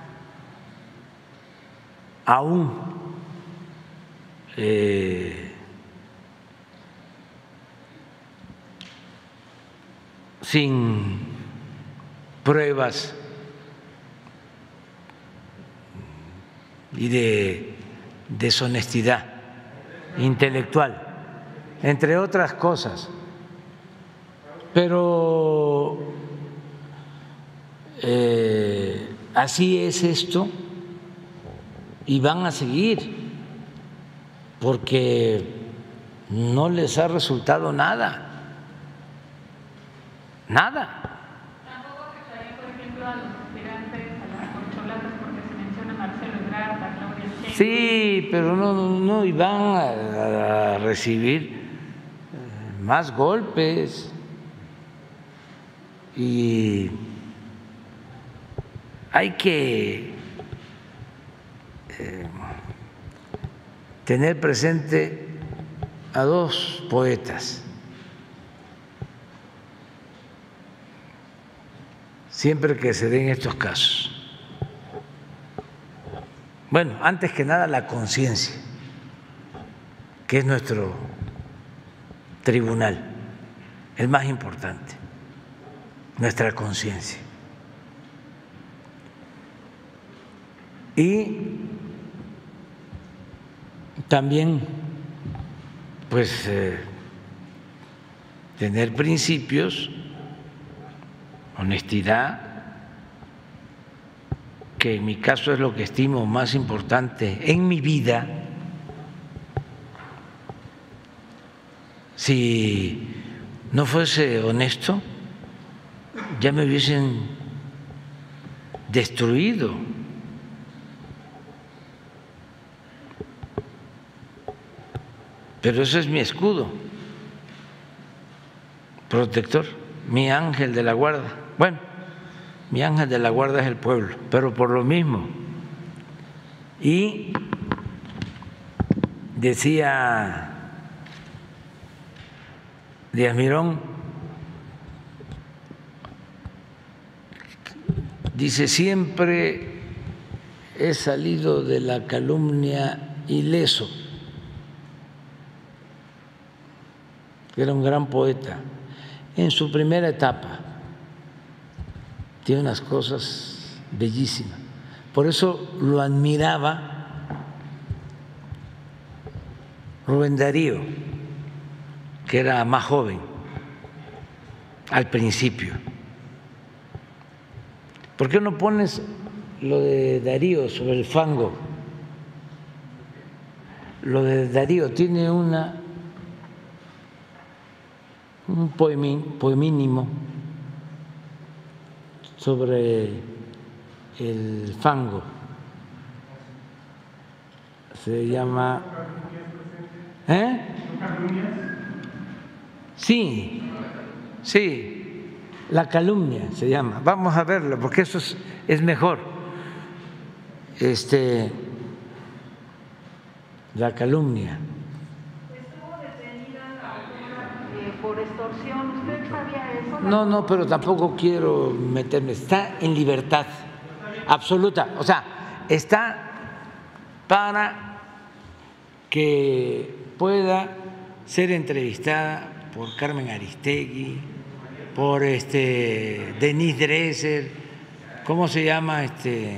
aún eh, sin pruebas y de deshonestidad intelectual, entre otras cosas. Pero eh, así es esto y van a seguir, porque no les ha resultado nada, nada. Tampoco afectaría, por ejemplo, a los aspirantes a las corcholatas, porque se menciona Marcelo Ebrard, a Claudia Sheinbaum. Sí, pero no, no, no, y van a, a recibir más golpes y hay que eh, tener presente a dos poetas siempre que se den estos casos. Bueno, antes que nada la conciencia, que es nuestro tribunal, el más importante, nuestra conciencia. Y también, pues, eh, tener principios, honestidad, que en mi caso es lo que estimo más importante en mi vida. Si no fuese honesto, ya me hubiesen destruido. Pero ese es mi escudo protector, mi ángel de la guarda. Bueno, mi ángel de la guarda es el pueblo, pero por lo mismo. Y decía Díaz Mirón, dice, siempre he salido de la calumnia ileso. Era un gran poeta. En su primera etapa tiene unas cosas bellísimas. Por eso lo admiraba Rubén Darío, que era más joven al principio. ¿Por qué no pones lo de Darío sobre el fango? Lo de Darío tiene una un poemínimo sobre el fango. Se llama ¿Eh? Sí, sí, la calumnia se llama. Vamos a verlo porque eso es, es mejor. Este, la calumnia. Estuvo detenida la autora eh, por extorsión. ¿Usted sabía eso? No, no, pero tampoco quiero meterme. Está en libertad absoluta. O sea, está para que pueda ser entrevistada por Carmen Aristegui, por este Denise Dresser, ¿cómo se llama? Este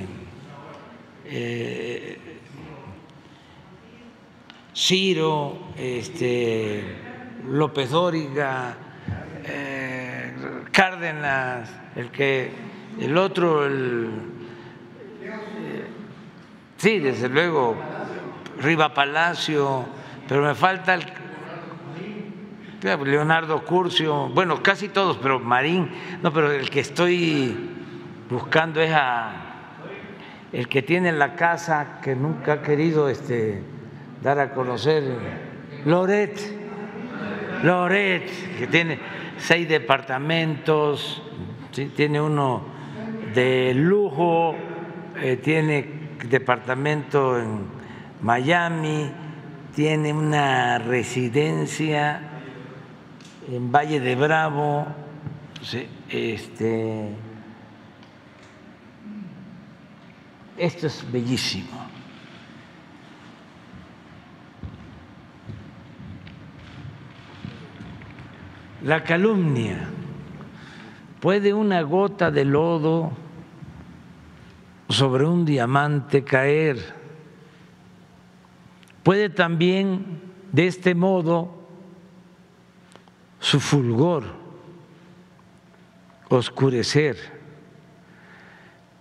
eh, Ciro, este López Dóriga, eh, Cárdenas, el que el otro, el eh, sí, desde luego, Riva Palacio, pero me falta el Leonardo Curcio, bueno, casi todos, pero Marín, no, pero el que estoy buscando es a el que tiene la casa que nunca ha querido este, dar a conocer, Loret, Loret, que tiene seis departamentos, ¿sí? Tiene uno de lujo, eh, tiene departamento en Miami, tiene una residencia en Valle de Bravo, ¿sí? este, esto es bellísimo. La calumnia. ¿Puede una gota de lodo sobre un diamante caer? Puede también de este modo su fulgor, oscurecer.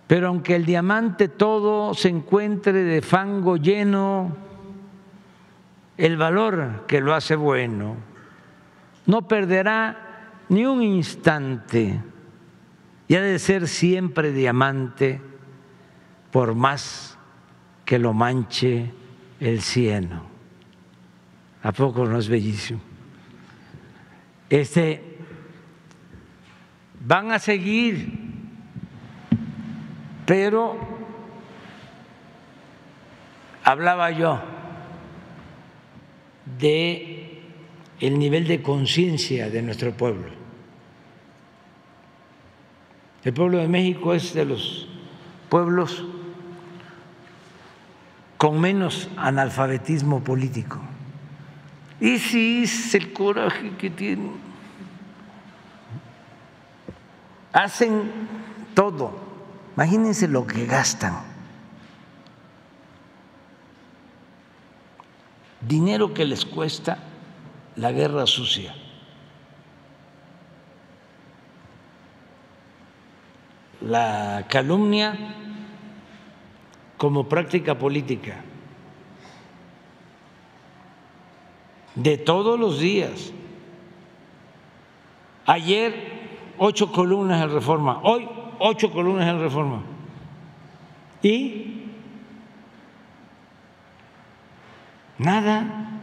Pero aunque el diamante todo se encuentre de fango lleno, el valor que lo hace bueno no perderá ni un instante y ha de ser siempre diamante por más que lo manche el cieno. ¿A poco no es bellísimo? Este, van a seguir, pero hablaba yo de el nivel de conciencia de nuestro pueblo. El pueblo de México es de los pueblos con menos analfabetismo político. Y sí es el coraje que tienen. Hacen todo. Imagínense lo que gastan. Dinero que les cuesta la guerra sucia. La calumnia como práctica política de todos los días. Ayer ocho columnas en Reforma, hoy ocho columnas en Reforma. Y nada.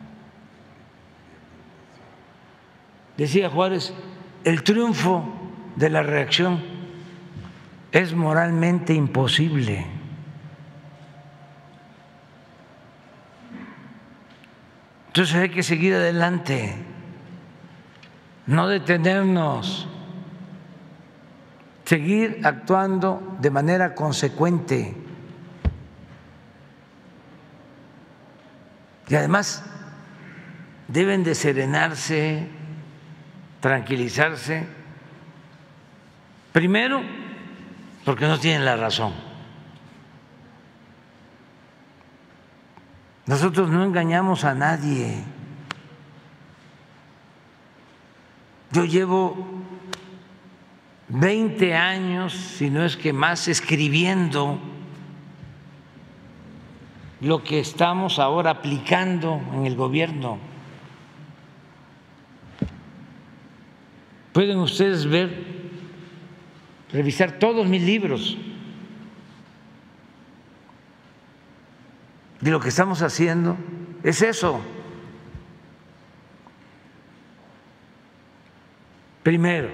Decía Juárez, el triunfo de la reacción es moralmente imposible. Entonces hay que seguir adelante, no detenernos, seguir actuando de manera consecuente. Y además deben de serenarse, tranquilizarse, primero porque no tienen la razón. Nosotros no engañamos a nadie. Yo llevo veinte años, si no es que más, escribiendo lo que estamos ahora aplicando en el gobierno. Pueden ustedes ver, revisar todos mis libros de lo que estamos haciendo. Es eso. Primero,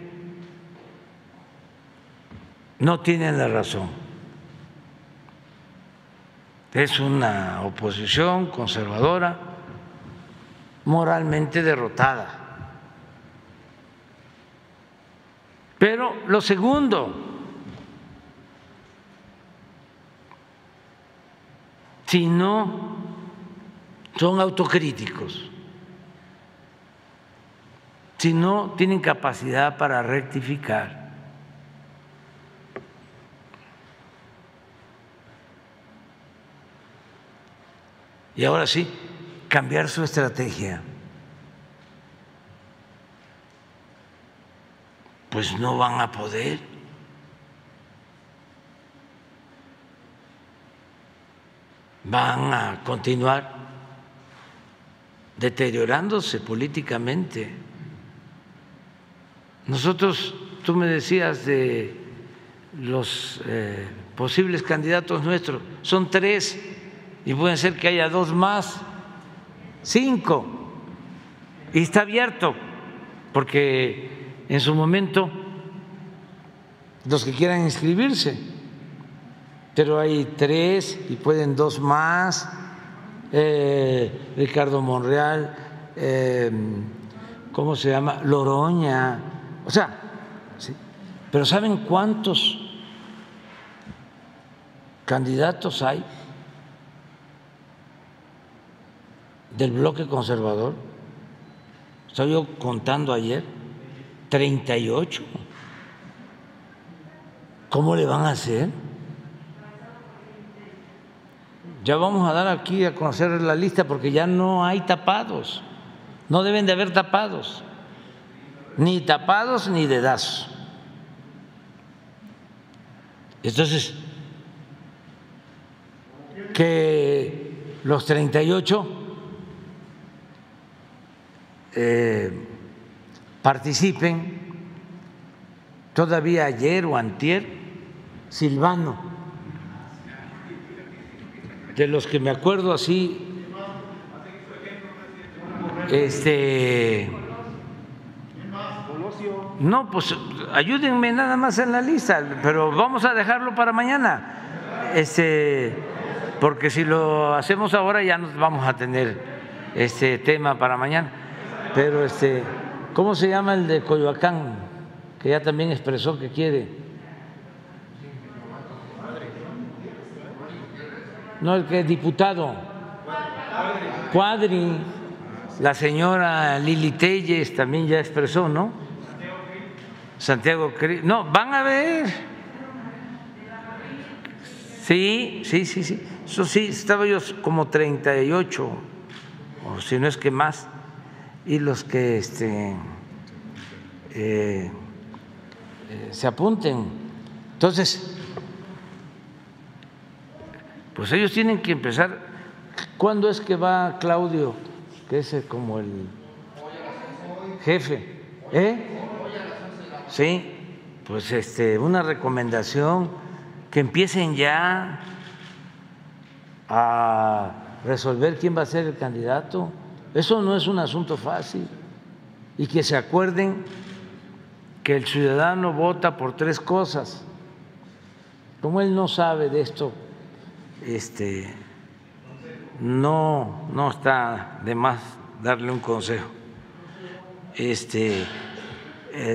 no tienen la razón. Es una oposición conservadora, moralmente derrotada. Pero lo segundo, si no son autocríticos, si no tienen capacidad para rectificar, y ahora sí, cambiar su estrategia, pues no van a poder. Van a continuar deteriorándose políticamente. Nosotros, tú me decías de los eh, posibles candidatos nuestros, son tres y pueden ser que haya dos más, cinco, y está abierto, porque en su momento los que quieran inscribirse, pero hay tres y pueden dos más, eh, Ricardo Monreal, eh, ¿cómo se llama? Loroña, o sea, ¿sí? Pero ¿saben cuántos candidatos hay del bloque conservador? Estaba yo contando ayer, treinta y ocho. ¿Cómo le van a hacer? Ya vamos a dar aquí a conocer la lista porque ya no hay tapados, no deben de haber tapados, ni tapados ni dedazos. Entonces, que los treinta y ocho eh, participen. Todavía ayer o antier, Silvano, de los que me acuerdo así, este, no, pues ayúdenme nada más en la lista, pero vamos a dejarlo para mañana, este, porque si lo hacemos ahora ya nos vamos a tener este tema para mañana. Pero este, ¿cómo se llama el de Coyoacán? Que ya también expresó que quiere. No, el que es diputado. Cuadri, la señora Lili Telles también ya expresó, ¿no? Santiago, no, van a ver. Sí, sí, sí, sí. Eso sí, estaba yo como treinta y ocho, o si no es que más, y los que este eh, eh, se apunten. Entonces, pues ellos tienen que empezar. ¿Cuándo es que va Claudio, que es como el jefe? ¿Eh? Sí, pues este, una recomendación, que empiecen ya a resolver quién va a ser el candidato. Eso no es un asunto fácil. Y que se acuerden que el ciudadano vota por tres cosas. Como él no sabe de esto, este, no, no está de más darle un consejo. Este, eh,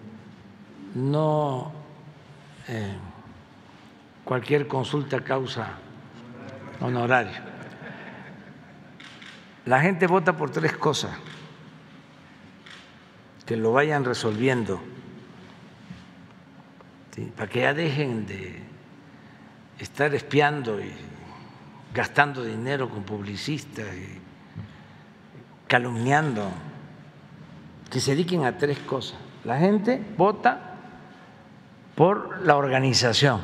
no, eh, cualquier consulta causa honorario. La gente vota por tres cosas, que lo vayan resolviendo, ¿sí? Para que ya dejen de estar espiando y gastando dinero con publicistas y calumniando, que se dediquen a tres cosas. La gente vota por la organización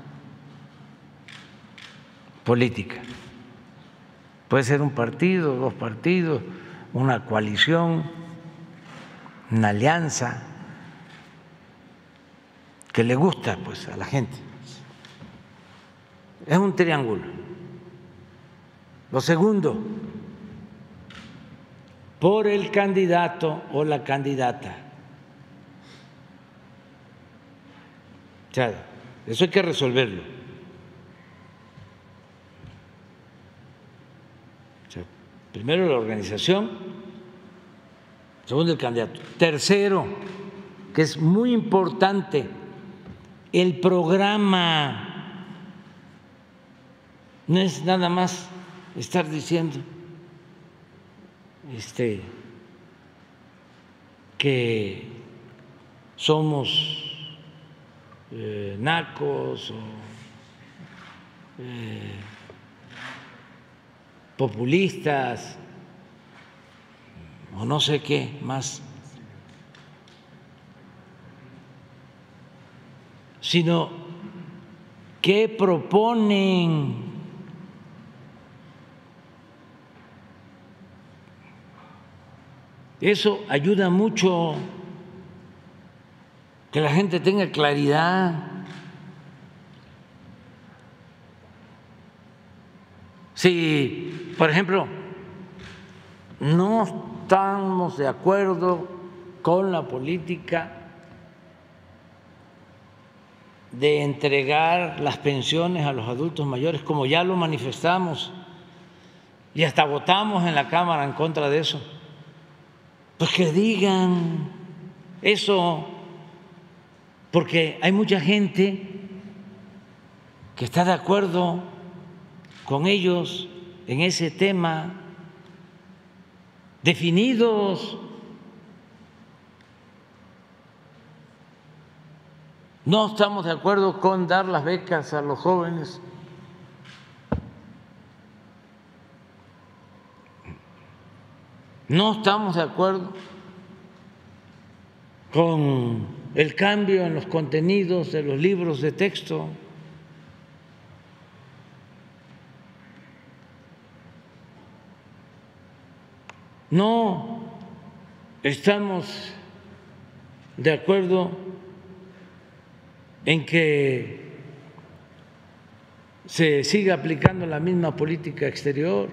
política. Puede ser un partido, dos partidos, una coalición, una alianza que le gusta pues a la gente. Es un triángulo. Lo segundo, por el candidato o la candidata. O sea, eso hay que resolverlo. O sea, primero la organización. Segundo, el candidato. Tercero, que es muy importante, el programa. No es nada más estar diciendo este, que somos eh, nacos o eh, populistas, o no sé qué más, sino qué proponen. Eso ayuda mucho, que la gente tenga claridad. Si, por ejemplo, no estamos de acuerdo con la política de entregar las pensiones a los adultos mayores, como ya lo manifestamos y hasta votamos en la Cámara en contra de eso, pues que digan eso, porque hay mucha gente que está de acuerdo con ellos en ese tema, definidos. No estamos de acuerdo con dar las becas a los jóvenes. No estamos de acuerdo con el cambio en los contenidos de los libros de texto. no estamos de acuerdo en que se siga aplicando la misma política exterior.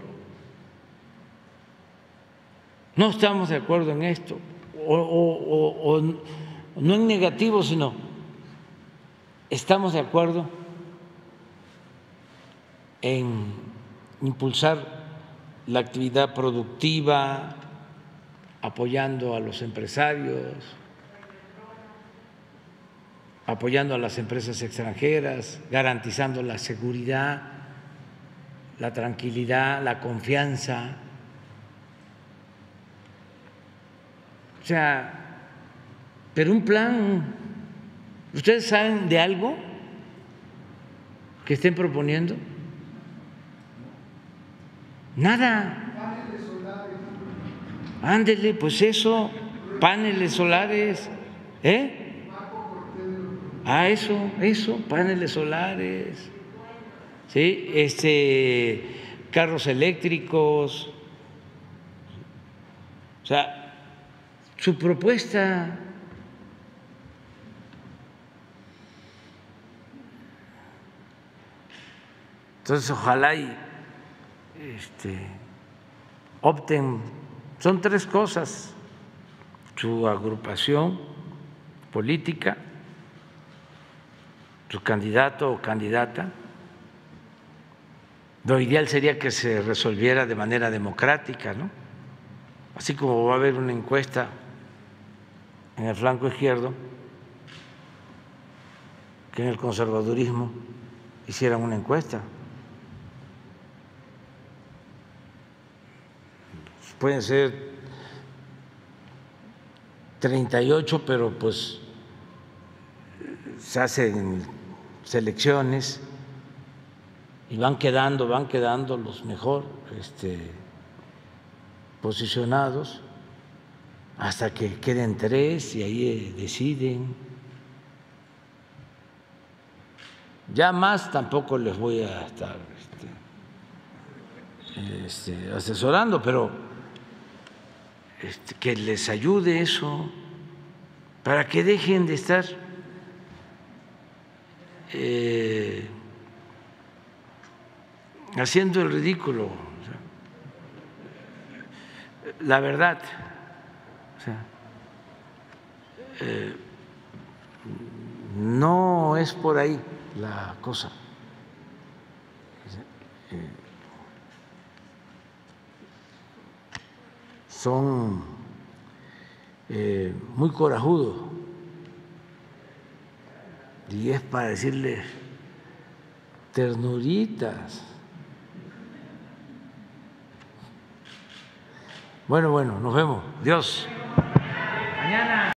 No estamos de acuerdo en esto, o, o, o, o no en negativo, sino estamos de acuerdo en impulsar la actividad productiva, apoyando a los empresarios, apoyando a las empresas extranjeras, garantizando la seguridad, la tranquilidad, la confianza. O sea, pero un plan, ¿ustedes saben de algo que estén proponiendo? Nada. Paneles solares. Ándele, pues eso, paneles solares, ¿eh? Ah, eso, eso, paneles solares, sí, este, carros eléctricos, o sea, su propuesta. Entonces, ojalá y este, opten, son tres cosas: su agrupación política, su candidato o candidata. Lo ideal sería que se resolviera de manera democrática, ¿no? Así como va a haber una encuesta en el flanco izquierdo, que en el conservadurismo hicieran una encuesta. Pueden ser treinta y ocho, pero pues se hacen selecciones y van quedando, van quedando los mejor este, posicionados hasta que queden tres y ahí deciden. Ya más tampoco les voy a estar este, este, asesorando, pero este, que les ayude eso para que dejen de estar Eh, haciendo el ridículo. O sea, la verdad, o sea, eh, no es por ahí la cosa. Eh, son eh, muy corajudos. Y es para decirles ternuritas. Bueno, bueno, nos vemos. Dios. Mañana.